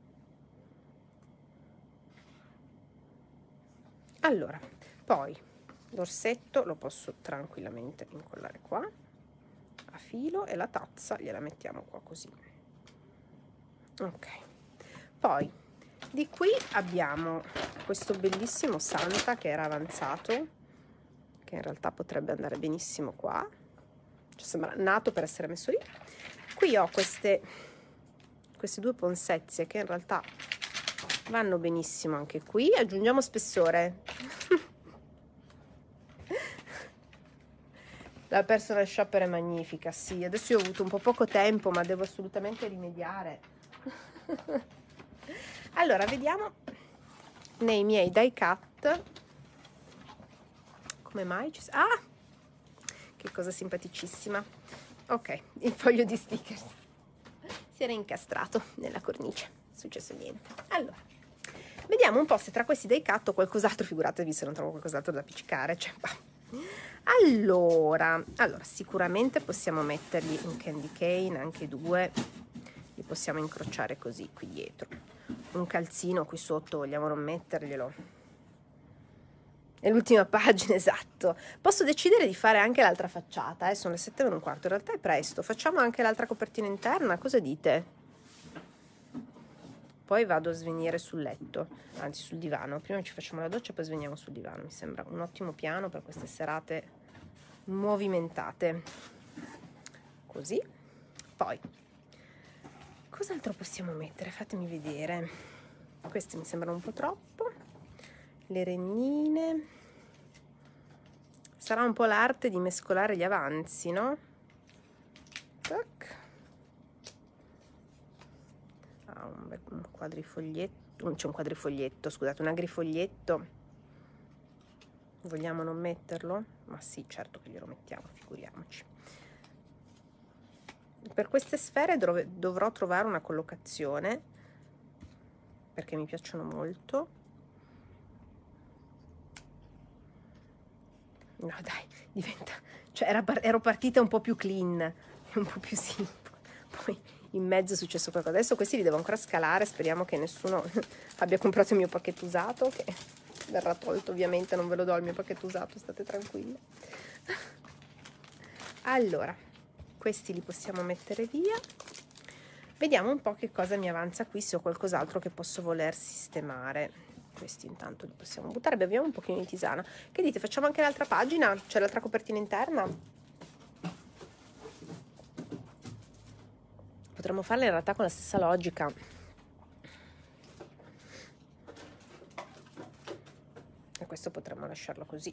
Allora, poi l'orsetto lo posso tranquillamente incollare qua a filo e la tazza gliela mettiamo qua così. Ok. Poi di qui abbiamo questo bellissimo Santa che era avanzato, che in realtà potrebbe andare benissimo qua, cioè sembra nato per essere messo lì. Qui ho queste, queste due ponsezie che in realtà vanno benissimo anche qui. Aggiungiamo spessore. La personal shopper è magnifica, sì. Adesso io ho avuto un po' poco tempo, ma devo assolutamente rimediare. Allora, vediamo nei miei die cut come mai ci... Ah! Che cosa simpaticissima. Ok, il foglio di stickers si era incastrato nella cornice, non è successo niente. Allora, vediamo un po' se tra questi dei cut ho qualcos'altro, figuratevi se non trovo qualcos'altro da appiccicare, cioè, allora, allora, sicuramente possiamo mettergli un candy cane, anche due, li possiamo incrociare così qui dietro. Un calzino qui sotto, vogliamo non metterglielo? È l'ultima pagina, esatto. Posso decidere di fare anche l'altra facciata, eh? Sono le sette e un quarto, in realtà è presto. Facciamo anche l'altra copertina interna, cosa dite? Poi vado a svenire sul letto, anzi sul divano. Prima ci facciamo la doccia e poi sveniamo sul divano. Mi sembra un ottimo piano per queste serate movimentate. Così. Poi, cos'altro possiamo mettere? Fatemi vedere. Queste mi sembrano un po' troppo. Le rennine. Sarà un po' l'arte di mescolare gli avanzi, no? Tac. Ah, un, un quadrifoglietto, c'è un quadrifoglietto, scusate, un agrifoglietto. Vogliamo non metterlo? Ma sì, certo che glielo mettiamo, figuriamoci. Per queste sfere dov- dovrò trovare una collocazione, perché mi piacciono molto. No dai, diventa, cioè era, ero partita un po' più clean, un po' più simple, poi in mezzo è successo qualcosa. Adesso questi li devo ancora scalare, speriamo che nessuno abbia comprato il mio pacchetto usato, che verrà tolto ovviamente, non ve lo do il mio pacchetto usato, state tranquilli. Allora, questi li possiamo mettere via, vediamo un po' che cosa mi avanza qui, se ho qualcos'altro che posso voler sistemare. Questi intanto li possiamo buttare, beviamo un pochino di tisana. Che dite, facciamo anche l'altra pagina? C'è l'altra copertina interna? Potremmo farla in realtà con la stessa logica. E questo potremmo lasciarlo così.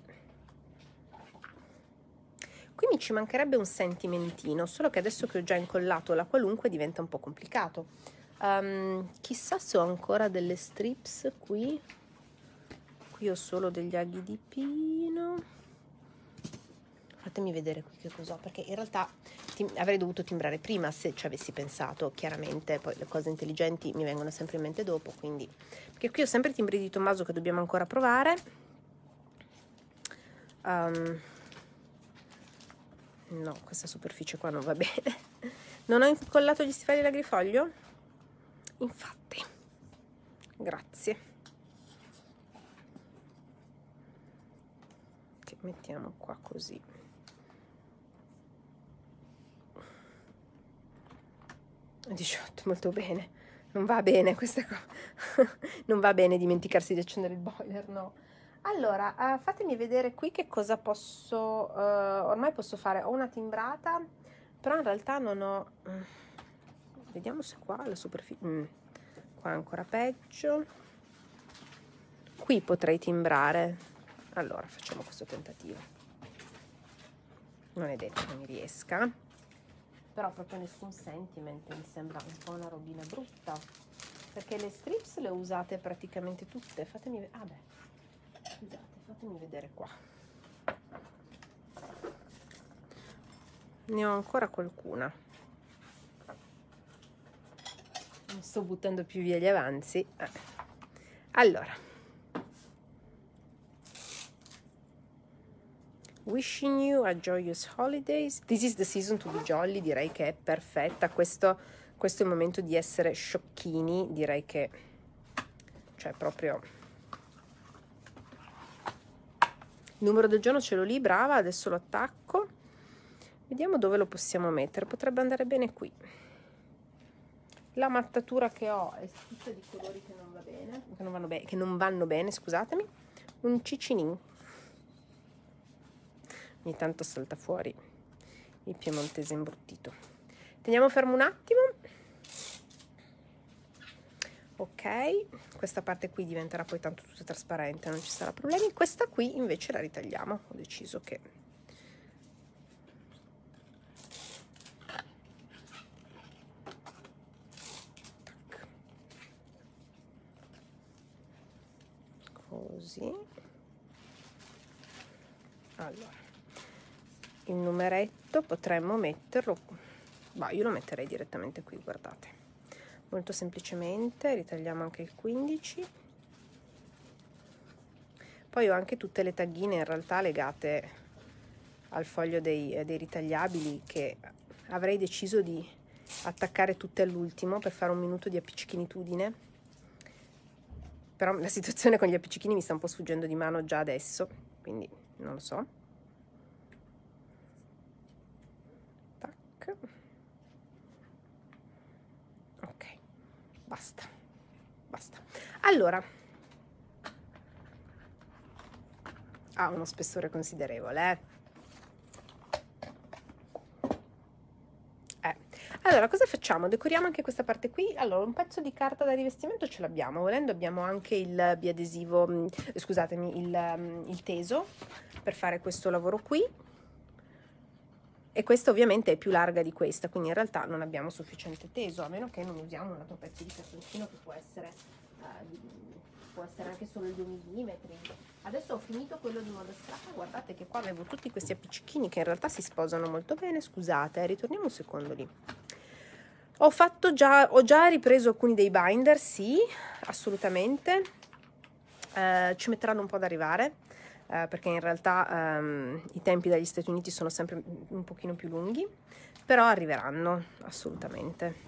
Qui mi ci mancherebbe un sentimentino, solo che adesso che ho già incollato la qualunque diventa un po' complicato. Um, chissà se ho ancora delle strips qui. Qui ho solo degli aghi di pino. Fatemi vedere qui che cos'ho, perché in realtà avrei dovuto timbrare prima se ci avessi pensato, chiaramente. Poi le cose intelligenti mi vengono sempre in mente dopo, quindi, perché qui ho sempre i timbri di Tommaso che dobbiamo ancora provare. Um, no, questa superficie qua non va bene. Non ho incollato gli stivali all'agrifoglio? Infatti, grazie. Che mettiamo qua così. diciotto, molto bene. Non va bene questa cosa. Non va bene dimenticarsi di accendere il boiler, no. Allora, uh, fatemi vedere qui che cosa posso... Uh, ormai posso fare, ho una timbrata, però in realtà non ho... Uh, vediamo se qua la superficie... Mm, qua è ancora peggio. Qui potrei timbrare. Allora, facciamo questo tentativo. Non è detto che mi riesca. Però proprio nessun sentiment, mi sembra un po' una robina brutta. Perché le strips le ho usate praticamente tutte. Fatemi vedere... Ah beh, scusate, fatemi vedere qua. Ne ho ancora qualcuna. Non sto buttando più via gli avanzi. Eh. Allora. Wishing you a joyous holidays. This is the season to be jolly. Direi che è perfetta. Questo, questo è il momento di essere sciocchini. Direi che... Cioè proprio... Il numero del giorno ce l'ho lì, brava. Adesso lo attacco. Vediamo dove lo possiamo mettere. Potrebbe andare bene qui. La mattatura che ho è tutta di colori che non va bene, che non vanno bene, che non vanno bene, scusatemi. Un cicinin. Ogni tanto salta fuori il piemontese imbruttito. Teniamo fermo un attimo. Ok, questa parte qui diventerà poi tanto tutta trasparente, non ci sarà problemi. Questa qui invece la ritagliamo. Ho deciso che così. Allora, il numeretto potremmo metterlo, bah, io lo metterei direttamente qui, guardate, molto semplicemente. Ritagliamo anche il quindici. Poi ho anche tutte le taghine in realtà legate al foglio dei, dei ritagliabili, che avrei deciso di attaccare tutte all'ultimo per fare un minuto di appiccichinitudine, però la situazione con gli appiccichini mi sta un po' sfuggendo di mano già adesso, quindi non lo so. Tac. Ok, basta, basta. Allora, ha uno spessore considerevole, eh? Eh. Allora, cosa facciamo? Decoriamo anche questa parte qui. Allora, un pezzo di carta da rivestimento ce l'abbiamo, volendo abbiamo anche il biadesivo, eh, scusatemi, il, il teso per fare questo lavoro qui, e questa ovviamente è più larga di questa, quindi in realtà non abbiamo sufficiente teso, a meno che non usiamo un altro pezzo di cartoncino che può essere, uh, di, può essere anche solo due millimetri. Adesso ho finito quello di moda strappa, guardate che qua avevo tutti questi appiccichini che in realtà si sposano molto bene. Scusate, eh, ritorniamo un secondo lì. Ho fatto già, ho già ripreso alcuni dei binder, sì, assolutamente. Eh, ci metteranno un po' ad arrivare, eh, perché in realtà ehm, i tempi dagli Stati Uniti sono sempre un pochino più lunghi, però arriveranno assolutamente.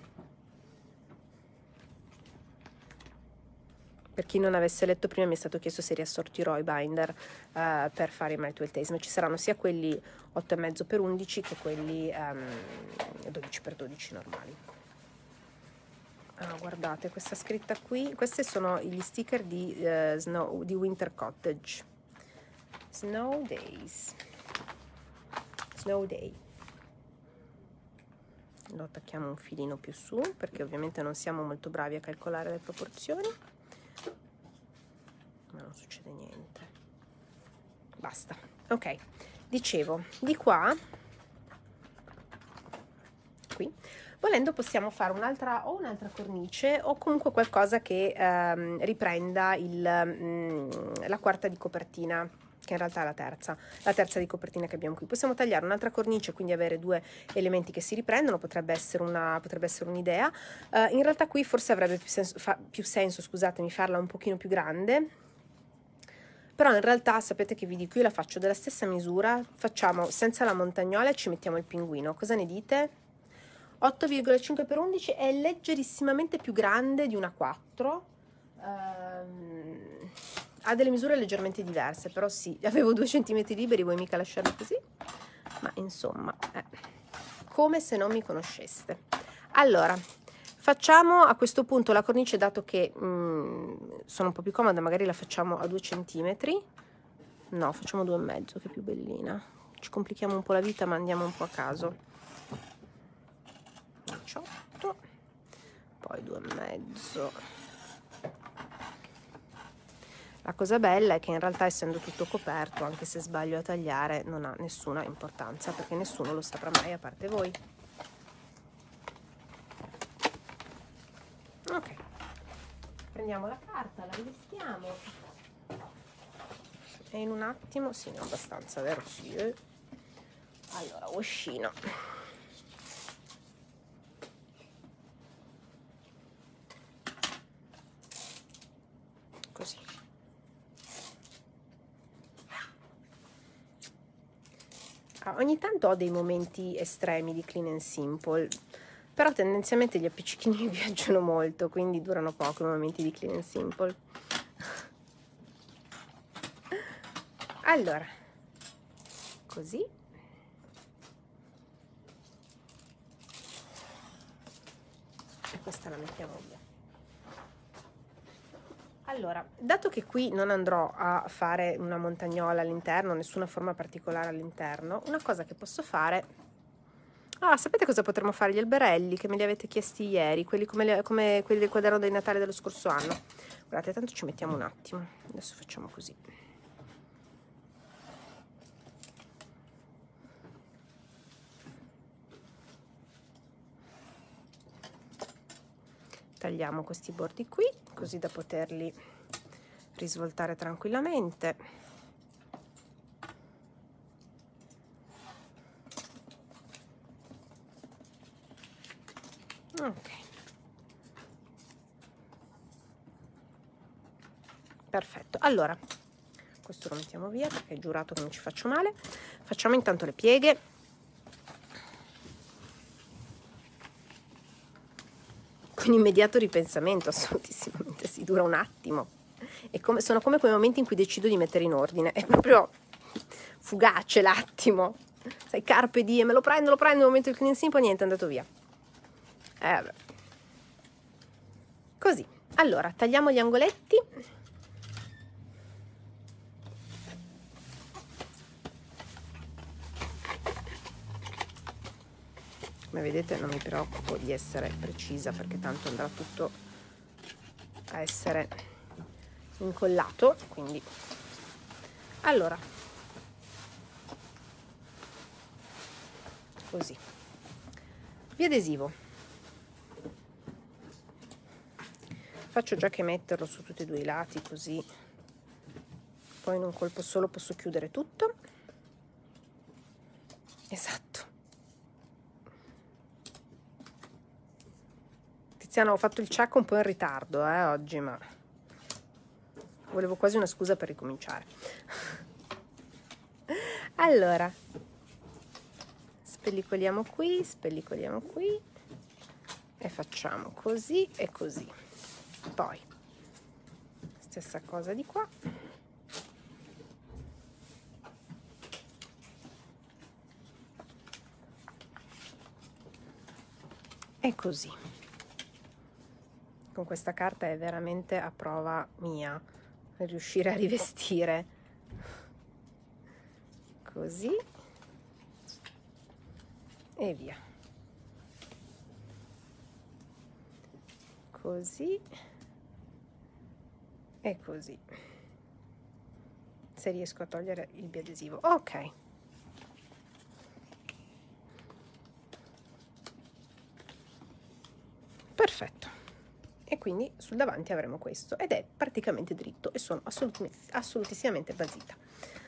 Per chi non avesse letto prima, mi è stato chiesto se riassortirò i binder uh, per fare i My Twelve Days, ma ci saranno sia quelli otto e mezzo per undici che quelli um, dodici per dodici normali. Ah, guardate questa scritta qui, questi sono gli sticker di, uh, Snow, di Winter Cottage. Snow Days. Snow Day. Lo attacchiamo un filino più su, perché ovviamente non siamo molto bravi a calcolare le proporzioni. Ma non succede niente, basta. Ok, dicevo, di qua, qui, volendo possiamo fare un'altra o un'altra cornice o comunque qualcosa che ehm, riprenda il, mh, la quarta di copertina, che in realtà è la terza, la terza di copertina che abbiamo qui. Possiamo tagliare un'altra cornice, quindi avere due elementi che si riprendono, potrebbe essere una, potrebbe essere un'idea. Uh, in realtà qui forse avrebbe più senso, fa, più senso, scusatemi, farla un pochino più grande. Però in realtà sapete che vi dico, io la faccio della stessa misura, facciamo senza la montagnola e ci mettiamo il pinguino. Cosa ne dite? otto virgola cinque per undici è leggerissimamente più grande di una quattro, ehm, ha delle misure leggermente diverse, però sì, avevo due centimetri liberi, vuoi mica lasciarli così? Ma insomma, eh, come se non mi conosceste. Allora, facciamo a questo punto la cornice, dato che mh, sono un po' più comoda, magari la facciamo a due centimetri. No, facciamo due e mezzo, che è più bellina. Ci complichiamo un po' la vita, ma andiamo un po' a caso. diciotto, poi due e mezzo. La cosa bella è che in realtà, essendo tutto coperto, anche se sbaglio a tagliare, non ha nessuna importanza, perché nessuno lo saprà mai a parte voi. Ok, prendiamo la carta, la rivestiamo e in un attimo, sì, ne ho abbastanza, vero? Sì, eh. Allora, wascino, così. Ah, ogni tanto ho dei momenti estremi di clean and simple, però tendenzialmente gli appiccichini viaggiano molto, quindi durano poco i momenti di clean and simple. Allora, così. E questa la mettiamo via. Allora, dato che qui non andrò a fare una montagnola all'interno, nessuna forma particolare all'interno, una cosa che posso fare... Ah, sapete cosa potremmo fare? Gli alberelli che me li avete chiesti ieri, quelli come, le, come quelli del quaderno di Natale dello scorso anno. Guardate, tanto ci mettiamo un attimo. Adesso facciamo così. Tagliamo questi bordi qui, così da poterli risvoltare tranquillamente. Perfetto, allora questo lo mettiamo via perché è giurato che non ci faccio male. Facciamo intanto le pieghe. Con immediato ripensamento, assolutissimamente, si dura un attimo. È come, sono come quei momenti in cui decido di mettere in ordine, è proprio fugace l'attimo. Sai, carpe diem, me lo prendo, lo prendo, nel momento del cleansing, poi niente, è andato via. Eh, vabbè. Così, allora, tagliamo gli angoletti. Come vedete non mi preoccupo di essere precisa perché tanto andrà tutto a essere incollato, quindi allora così, via adesivo, faccio già che metterlo su tutti e due i lati così poi in un colpo solo posso chiudere tutto. Esatto. Tiziana, ho fatto il ciacco un po' in ritardo eh, oggi, ma volevo quasi una scusa per ricominciare. Allora, spellicoliamo qui, spellicoliamo qui e facciamo così e così. Poi, stessa cosa di qua. E così. Con questa carta è veramente a prova mia per riuscire a rivestire così e via, così e così, se riesco a togliere il biadesivo. Ok, perfetto. E quindi sul davanti avremo questo ed è praticamente dritto e sono assolutissimamente basita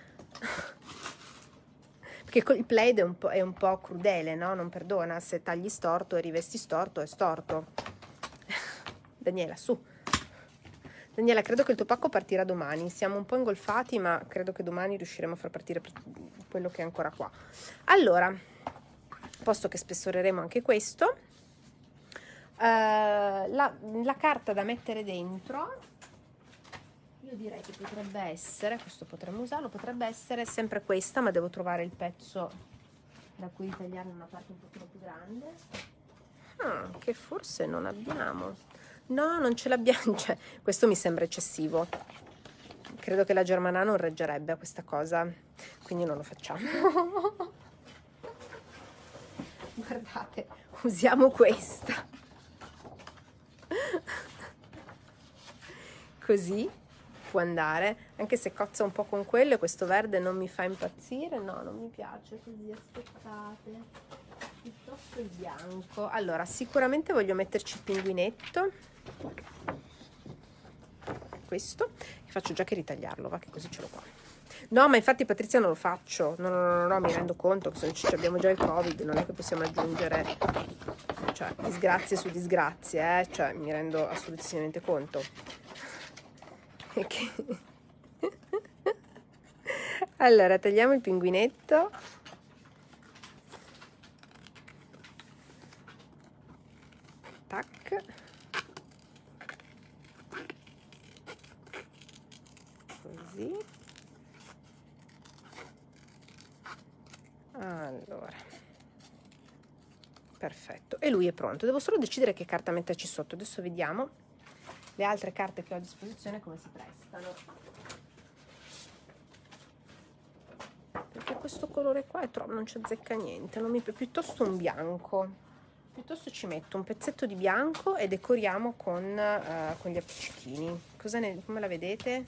perché con il plaid è un po', è un po' crudele, no? Non perdona, se tagli storto e rivesti storto è storto. Daniela, su Daniela, credo che il tuo pacco partirà domani, siamo un po' ingolfati ma credo che domani riusciremo a far partire quello che è ancora qua. Allora, posto che spessoreremo anche questo, Uh, la, la carta da mettere dentro, io direi che potrebbe essere, questo potremmo usarlo, potrebbe essere sempre questa, ma devo trovare il pezzo da cui tagliarne una parte un pochino più grande, ah, che forse non abbiamo, no, non ce l'abbiamo, cioè, questo mi sembra eccessivo, credo che la Germanà non reggerebbe a questa cosa, quindi non lo facciamo. Guardate, usiamo questa. Così può andare, anche se cozza un po' con quello e questo verde non mi fa impazzire, no, non mi piace così, aspettate, piuttosto il bianco. Allora, sicuramente voglio metterci il pinguinetto, questo, e faccio già che ritagliarlo, va che così ce l'ho qua. No, ma infatti Patrizia non lo faccio, no, no, no, no, mi rendo conto che se abbiamo già il Covid, non è che possiamo aggiungere, cioè, disgrazie su disgrazie, eh? Cioè, mi rendo assolutamente conto. Che... Allora, tagliamo il pinguinetto. Tac. Così. Allora, perfetto, e lui è pronto, devo solo decidere che carta metterci sotto. Adesso vediamo le altre carte che ho a disposizione come si prestano, perché questo colore qua è troppo, non ci azzecca niente, non mi piuttosto un bianco, piuttosto ci metto un pezzetto di bianco e decoriamo con, uh, con gli appiccichini. Cosa ne, come la vedete?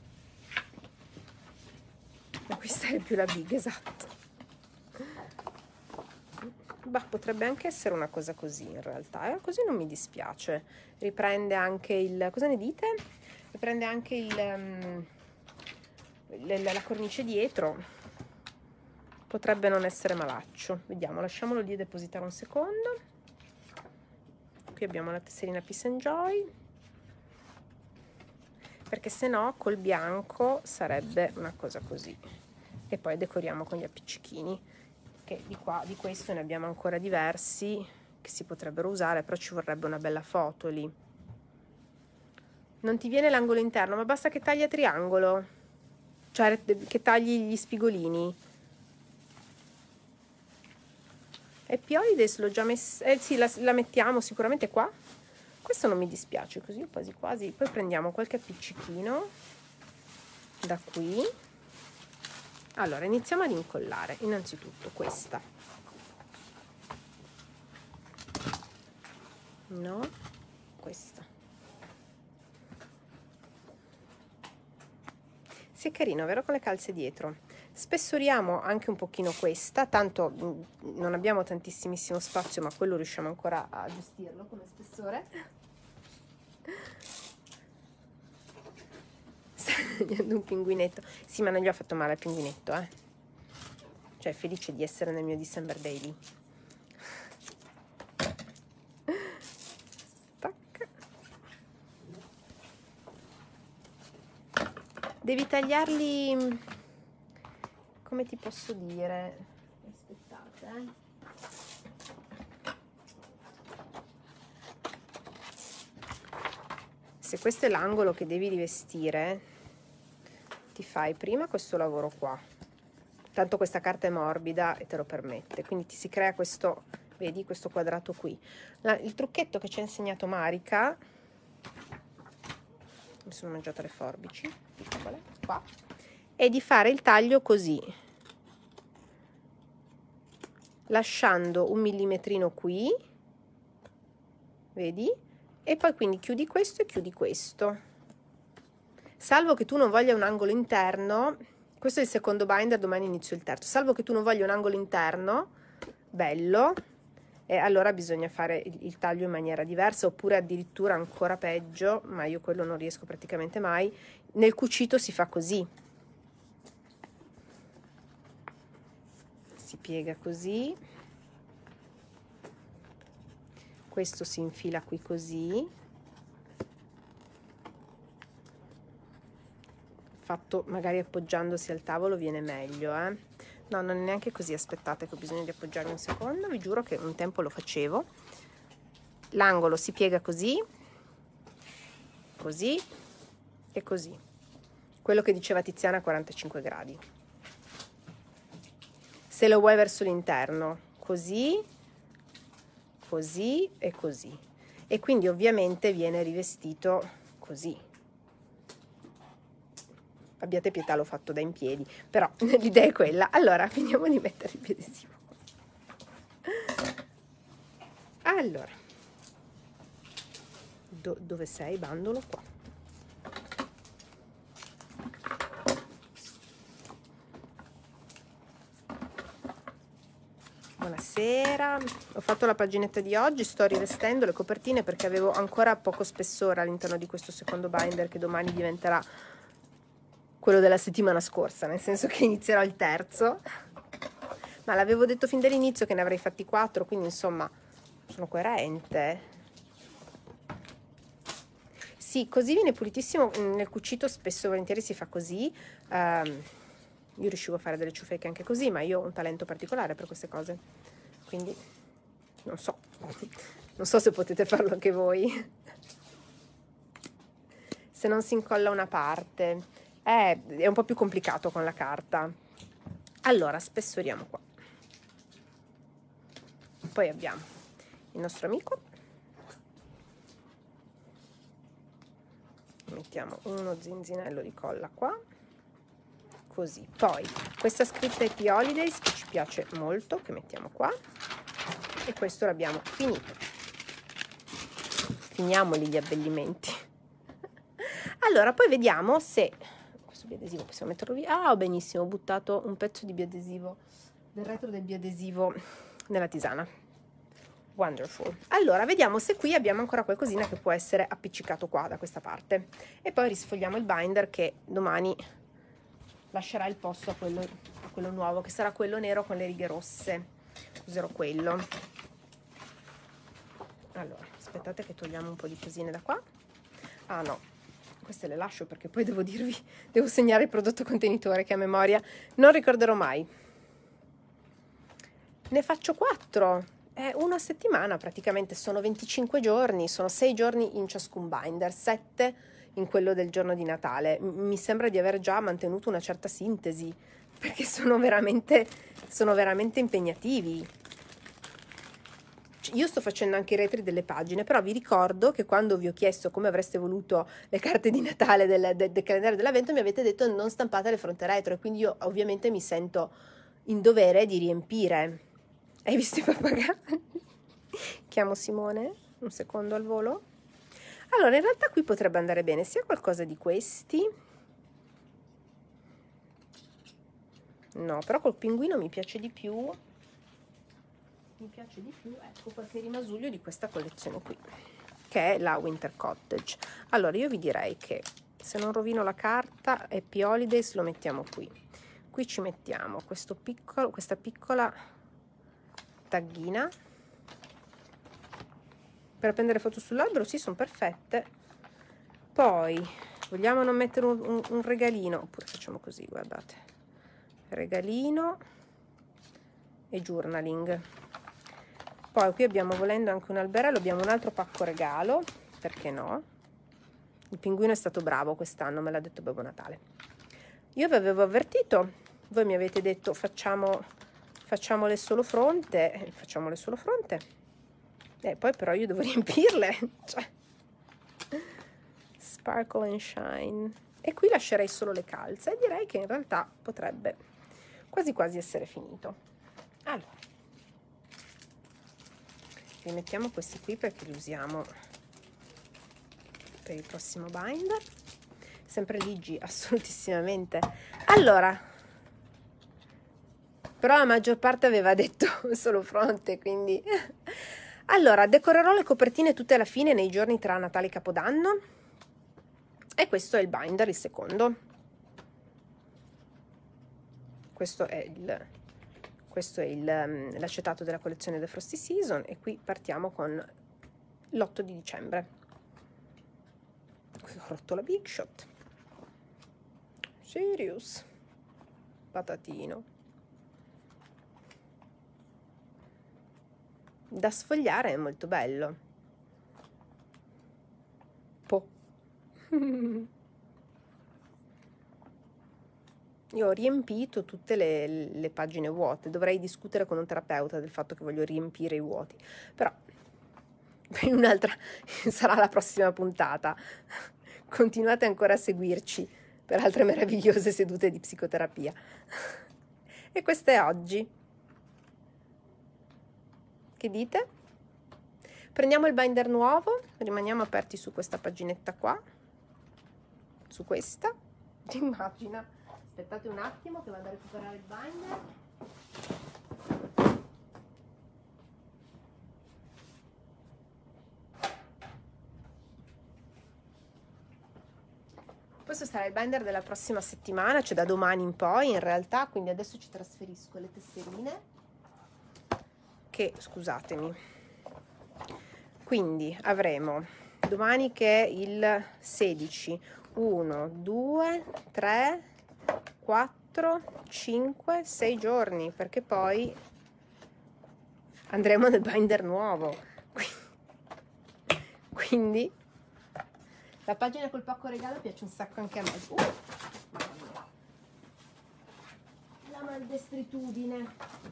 Ma questa è più la big, esatto. Bah, potrebbe anche essere una cosa così in realtà, eh? Così non mi dispiace, riprende anche il, cosa ne dite? Riprende anche il, um, le, la cornice dietro, potrebbe non essere malaccio. Vediamo, lasciamolo lì depositare un secondo. Qui abbiamo la tesserina Peace and Joy, perché perché se no col bianco sarebbe una cosa così. E poi decoriamo con gli appiccichini, che di qua di questo ne abbiamo ancora diversi che si potrebbero usare, però ci vorrebbe una bella foto lì. Non ti viene l'angolo interno, ma basta che tagli a triangolo, cioè che tagli gli spigolini. E Piolides l'ho già messa, eh sì, la, la mettiamo sicuramente qua. Questo non mi dispiace, così quasi quasi. Poi prendiamo qualche appiccichino da qui. Allora, iniziamo ad incollare innanzitutto questa. No, questa. Sì, è carino, vero, con le calze dietro. Spessoriamo anche un pochino questa, tanto mh, non abbiamo tantissimissimo spazio, ma quello riusciamo ancora a gestirlo come spessore. Sta vedendo un pinguinetto. Sì, ma non gli ho fatto male al pinguinetto, eh. Cioè, è felice di essere nel mio December Daily. Tac. Devi tagliarli, come ti posso dire? Aspettate, eh. Se questo è l'angolo che devi rivestire, ti fai prima questo lavoro qua. Tanto questa carta è morbida e te lo permette, quindi ti si crea questo, vedi, questo quadrato qui. La, il trucchetto che ci ha insegnato Marica, mi sono mangiata le forbici, piccole, qua, è di fare il taglio così, lasciando un millimetrino qui, vedi? E poi quindi chiudi questo e chiudi questo. Salvo che tu non voglia un angolo interno, questo è il secondo binder, domani inizio il terzo, salvo che tu non voglia un angolo interno, bello, e allora bisogna fare il, il taglio in maniera diversa, oppure addirittura ancora peggio, ma io quello non riesco praticamente mai, nel cucito si fa così. Si piega così, questo si infila qui così, fatto magari appoggiandosi al tavolo viene meglio, eh? No, non è neanche così, aspettate che ho bisogno di appoggiarmi un secondo, vi giuro che un tempo lo facevo. L'angolo si piega così, così e così, quello che diceva Tiziana a quarantacinque gradi. Se lo vuoi verso l'interno, così, così e così, e quindi ovviamente viene rivestito così. Abbiate pietà, l'ho fatto da in piedi, però l'idea è quella. Allora, finiamo di mettere il biadesivo. Allora, do, dove sei, bandolo? Qua. Buonasera, ho fatto la paginetta di oggi, sto rivestendo le copertine perché avevo ancora poco spessore all'interno di questo secondo binder che domani diventerà quello della settimana scorsa, nel senso che inizierò il terzo, ma l'avevo detto fin dall'inizio che ne avrei fatti quattro, quindi insomma sono coerente. Sì, così viene pulitissimo, nel cucito spesso e volentieri si fa così, um, io riuscivo a fare delle ciufeche anche così, ma io ho un talento particolare per queste cose, quindi non so, non so se potete farlo anche voi. Se non si incolla una parte, eh, è un po' più complicato con la carta. Allora, spessoriamo qua. Poi abbiamo il nostro amico. Mettiamo uno zinzinello di colla qua. Così, poi questa scritta Happy Holidays che ci piace molto, che mettiamo qua, e questo l'abbiamo finito. Finiamoli gli abbellimenti. Allora, poi vediamo se questo biadesivo possiamo metterlo via. Ah, benissimo, ho buttato un pezzo di biadesivo, del retro del biadesivo nella tisana. Wonderful. Allora, vediamo se qui abbiamo ancora qualcosina che può essere appiccicato qua da questa parte. E poi risfogliamo il binder che domani lascerà il posto a quello, a quello nuovo, che sarà quello nero con le righe rosse. Userò quello. Allora, aspettate che togliamo un po' di cosine da qua. Ah no, queste le lascio perché poi devo dirvi, devo segnare il prodotto contenitore che a memoria non ricorderò mai. Ne faccio quattro, è una settimana praticamente, sono venticinque giorni, sono sei giorni in ciascun binder, sette in quello del giorno di Natale. Mi sembra di aver già mantenuto una certa sintesi, perché sono veramente, sono veramente impegnativi. Io sto facendo anche i retri delle pagine, però vi ricordo che quando vi ho chiesto come avreste voluto le carte di Natale del, del, del calendario dell'avvento mi avete detto non stampate le fronte retro, e quindi io ovviamente mi sento in dovere di riempire. Hai visto i pappagalli? Chiamo Simone, un secondo al volo. Allora, in realtà qui potrebbe andare bene sia qualcosa di questi. No, però col pinguino mi piace di più. Mi piace di più, ecco, qualche rimasuglio di questa collezione qui, che è la Winter Cottage. Allora, io vi direi che se non rovino la carta Happy Holidays lo mettiamo qui. Qui ci mettiamo questo piccolo, questa piccola taghina per prendere foto sull'albero, sì, sono perfette. Poi vogliamo non mettere un, un, un regalino, oppure facciamo così, guardate, regalino e journaling. Poi qui abbiamo, volendo, anche un alberello, abbiamo un altro pacco regalo, perché no? Il pinguino è stato bravo quest'anno, me l'ha detto Babbo Natale. Io vi avevo avvertito, voi mi avete detto facciamo, facciamole solo fronte, facciamole solo fronte, e poi però io devo riempirle, cioè. Sparkle and Shine. E qui lascerei solo le calze e direi che in realtà potrebbe quasi quasi essere finito. Allora, rimettiamo questi qui perché li usiamo per il prossimo binder. Sempre Ligi, assolutissimamente. Allora, però la maggior parte aveva detto solo fronte, quindi... Allora, decorerò le copertine tutte alla fine nei giorni tra Natale e Capodanno. E questo è il binder, il secondo. Questo è il... Questo è l'acetato della collezione The Frosty Season e qui partiamo con l'otto di dicembre. Qui ho rotto la Big Shot. Sirius. Patatino. Da sfogliare è molto bello. Po'. Io ho riempito tutte le, le pagine vuote, dovrei discutere con un terapeuta del fatto che voglio riempire i vuoti, però in un'altra sarà la prossima puntata. Continuate ancora a seguirci per altre meravigliose sedute di psicoterapia. E questo è oggi. Che dite? Prendiamo il binder nuovo, rimaniamo aperti su questa paginetta qua, su questa, immagina. Aspettate un attimo che vado a recuperare il binder. Questo sarà il binder della prossima settimana, cioè da domani in poi in realtà, quindi adesso ci trasferisco le tesserine che, scusatemi, quindi avremo domani che è il sedici, uno, due, tre, quattro, cinque, sei giorni, perché poi andremo nel binder nuovo. Quindi la pagina col pacco regalo piace un sacco anche a me. Uh, la maldestritudine.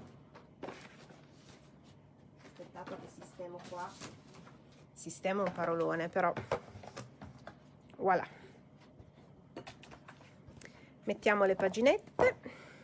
Aspettate che sistemo qua. Sistemo un parolone, però voilà. Mettiamo le paginette,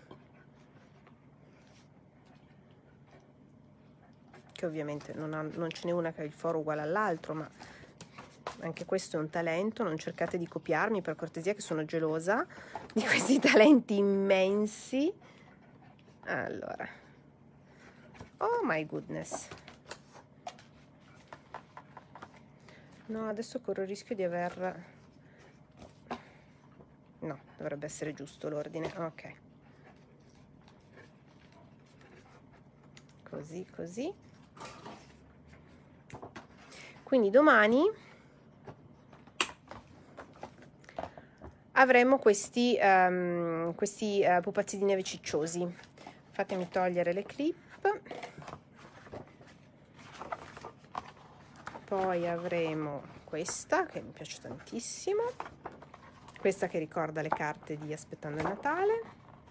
che ovviamente non, ha, non ce n'è una che ha il foro uguale all'altro, ma anche questo è un talento, non cercate di copiarmi per cortesia che sono gelosa di questi talenti immensi. Allora, oh my goodness, no, adesso corro il rischio di aver... No, dovrebbe essere giusto l'ordine. Ok. Così, così. Quindi domani avremo questi, um, questi uh, pupazzi di neve cicciosi. Fatemi togliere le clip. Poi avremo questa che mi piace tantissimo, questa che ricorda le carte di Aspettando il Natale,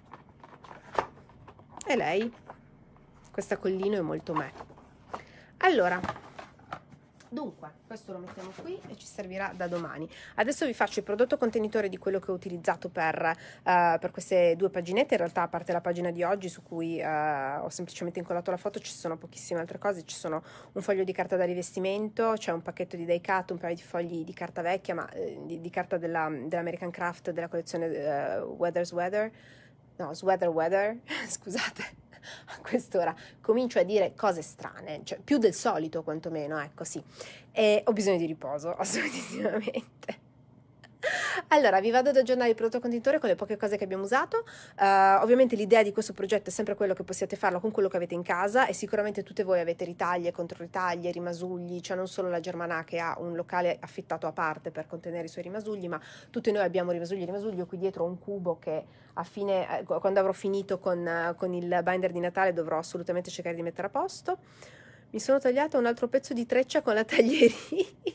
e lei, questa collino è molto me. Allora, dunque, questo lo mettiamo qui e ci servirà da domani. Adesso vi faccio il prodotto contenitore di quello che ho utilizzato per, uh, per queste due paginette. In realtà, a parte la pagina di oggi su cui uh, ho semplicemente incollato la foto, ci sono pochissime altre cose. Ci sono un foglio di carta da rivestimento, c'è un pacchetto di die cut, un paio di fogli di carta vecchia, ma eh, di, di carta della, dell'American Craft, della collezione uh, Weather's Weather, no, Sweater Weather, scusate. A quest'ora comincio a dire cose strane, cioè più del solito quantomeno, ecco sì, e ho bisogno di riposo, assolutissimamente. Allora, vi vado ad aggiornare il prodotto contenitore con le poche cose che abbiamo usato. Uh, ovviamente l'idea di questo progetto è sempre quello che possiate farlo con quello che avete in casa, e sicuramente tutte voi avete ritaglie, controritaglie, rimasugli, cioè non solo la Germana che ha un locale affittato a parte per contenere i suoi rimasugli, ma tutti noi abbiamo rimasugli e rimasugli. Io qui dietro ho un cubo che a fine, eh, quando avrò finito con, uh, con il binder di Natale, dovrò assolutamente cercare di mettere a posto. Mi sono tagliata un altro pezzo di treccia con la taglierina.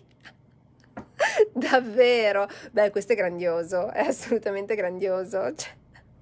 Davvero? Beh, questo è grandioso, è assolutamente grandioso. Cioè...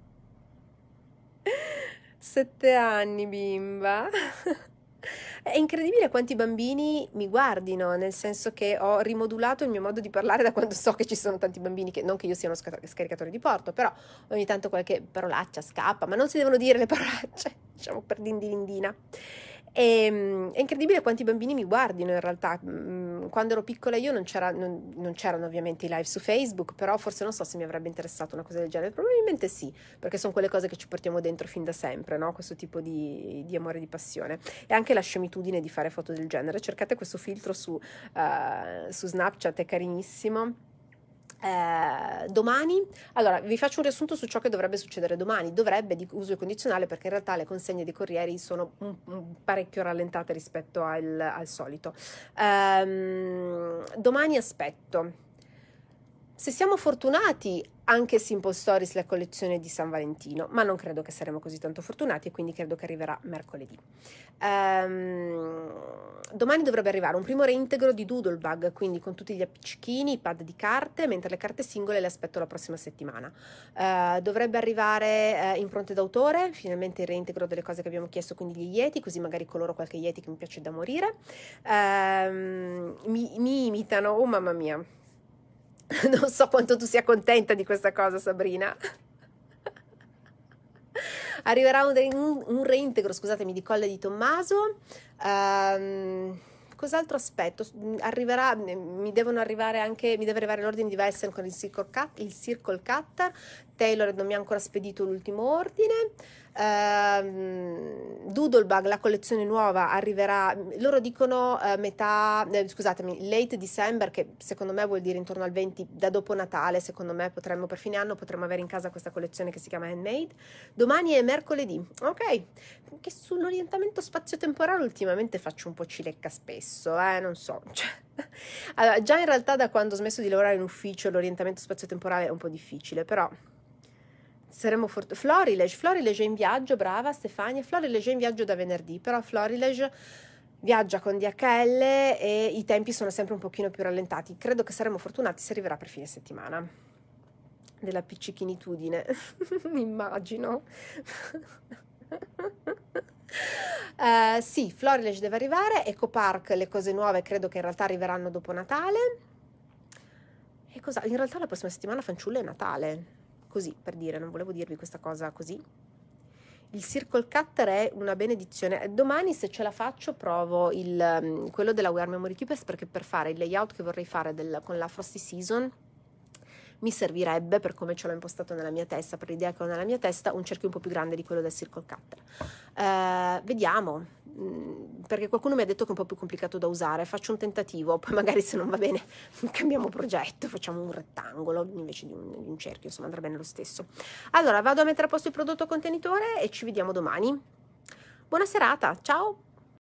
Sette anni, bimba. È incredibile quanti bambini mi guardino, nel senso che ho rimodulato il mio modo di parlare da quando so che ci sono tanti bambini, che non che io sia uno scaricatore di porto, però ogni tanto qualche parolaccia scappa, ma non si devono dire le parolacce, diciamo per dindilindina. E, è incredibile quanti bambini mi guardino in realtà. Quando ero piccola io non, c'era, non, non c'erano ovviamente i live su Facebook, però forse non so se mi avrebbe interessato una cosa del genere, probabilmente sì, perché sono quelle cose che ci portiamo dentro fin da sempre, no? Questo tipo di, di amore e di passione, e anche la scemitudine di fare foto del genere. Cercate questo filtro su, uh, su Snapchat, è carinissimo. Eh, domani, allora vi faccio un riassunto su ciò che dovrebbe succedere domani. Dovrebbe, di uso il condizionale, perché in realtà le consegne dei corrieri sono un, un parecchio rallentate rispetto al, al solito. Eh, domani aspetto, se siamo fortunati, anche Simple Stories, la collezione di San Valentino, ma non credo che saremo così tanto fortunati, e quindi credo che arriverà mercoledì. Um, domani dovrebbe arrivare un primo reintegro di Doodlebug, quindi con tutti gli appiccichini, i pad di carte, mentre le carte singole le aspetto la prossima settimana. Uh, dovrebbe arrivare uh, impronte d'autore, finalmente il reintegro delle cose che abbiamo chiesto, quindi gli Yeti, così magari coloro qualche Yeti che mi piace da morire. Um, mi, mi imitano, oh mamma mia. Non so quanto tu sia contenta di questa cosa, Sabrina. Arriverà un, un, un reintegro, scusatemi, di Colle di Tommaso. Um, cos'altro aspetto? Arriverà, mi devono arrivare anche, mi deve arrivare l'ordine di Western con il Circle, Cut, il Circle Cutter. Taylor non mi ha ancora spedito l'ultimo ordine. Uh, Doodlebug, la collezione nuova, arriverà, loro dicono uh, metà, eh, scusatemi, late December, che secondo me vuol dire intorno al venti, da dopo Natale. Secondo me potremmo, per fine anno, potremmo avere in casa questa collezione che si chiama Handmade. Domani è mercoledì, ok, che sull'orientamento spazio-temporale ultimamente faccio un po' cilecca spesso, eh, non so, cioè, allora, già in realtà da quando ho smesso di lavorare in ufficio l'orientamento spazio-temporale è un po' difficile, però saremo forti. Florilege, Florilege è in viaggio, brava Stefania. Florilege è in viaggio da venerdì, però Florilege viaggia con D H L e i tempi sono sempre un pochino più rallentati. Credo che saremo fortunati se arriverà per fine settimana. Della piccichinitudine, immagino. uh, sì, Florilege deve arrivare. Eco Park, le cose nuove credo che in realtà arriveranno dopo Natale. E cosa? In realtà la prossima settimana, fanciulla, è Natale. Così, per dire, non volevo dirvi questa cosa così. Il Circle Cutter è una benedizione. Domani, se ce la faccio, provo il, quello della We Are Memory Keepers, perché per fare il layout che vorrei fare del, con la Frosty Season mi servirebbe, per come ce l'ho impostato nella mia testa, per l'idea che ho nella mia testa, un cerchio un po' più grande di quello del Circle Cutter. Uh, vediamo, mm, perché qualcuno mi ha detto che è un po' più complicato da usare. Faccio un tentativo, poi magari se non va bene cambiamo progetto, facciamo un rettangolo invece di un, di un cerchio, insomma andrà bene lo stesso. Allora, vado a mettere a posto il prodotto contenitore e ci vediamo domani. Buona serata, ciao!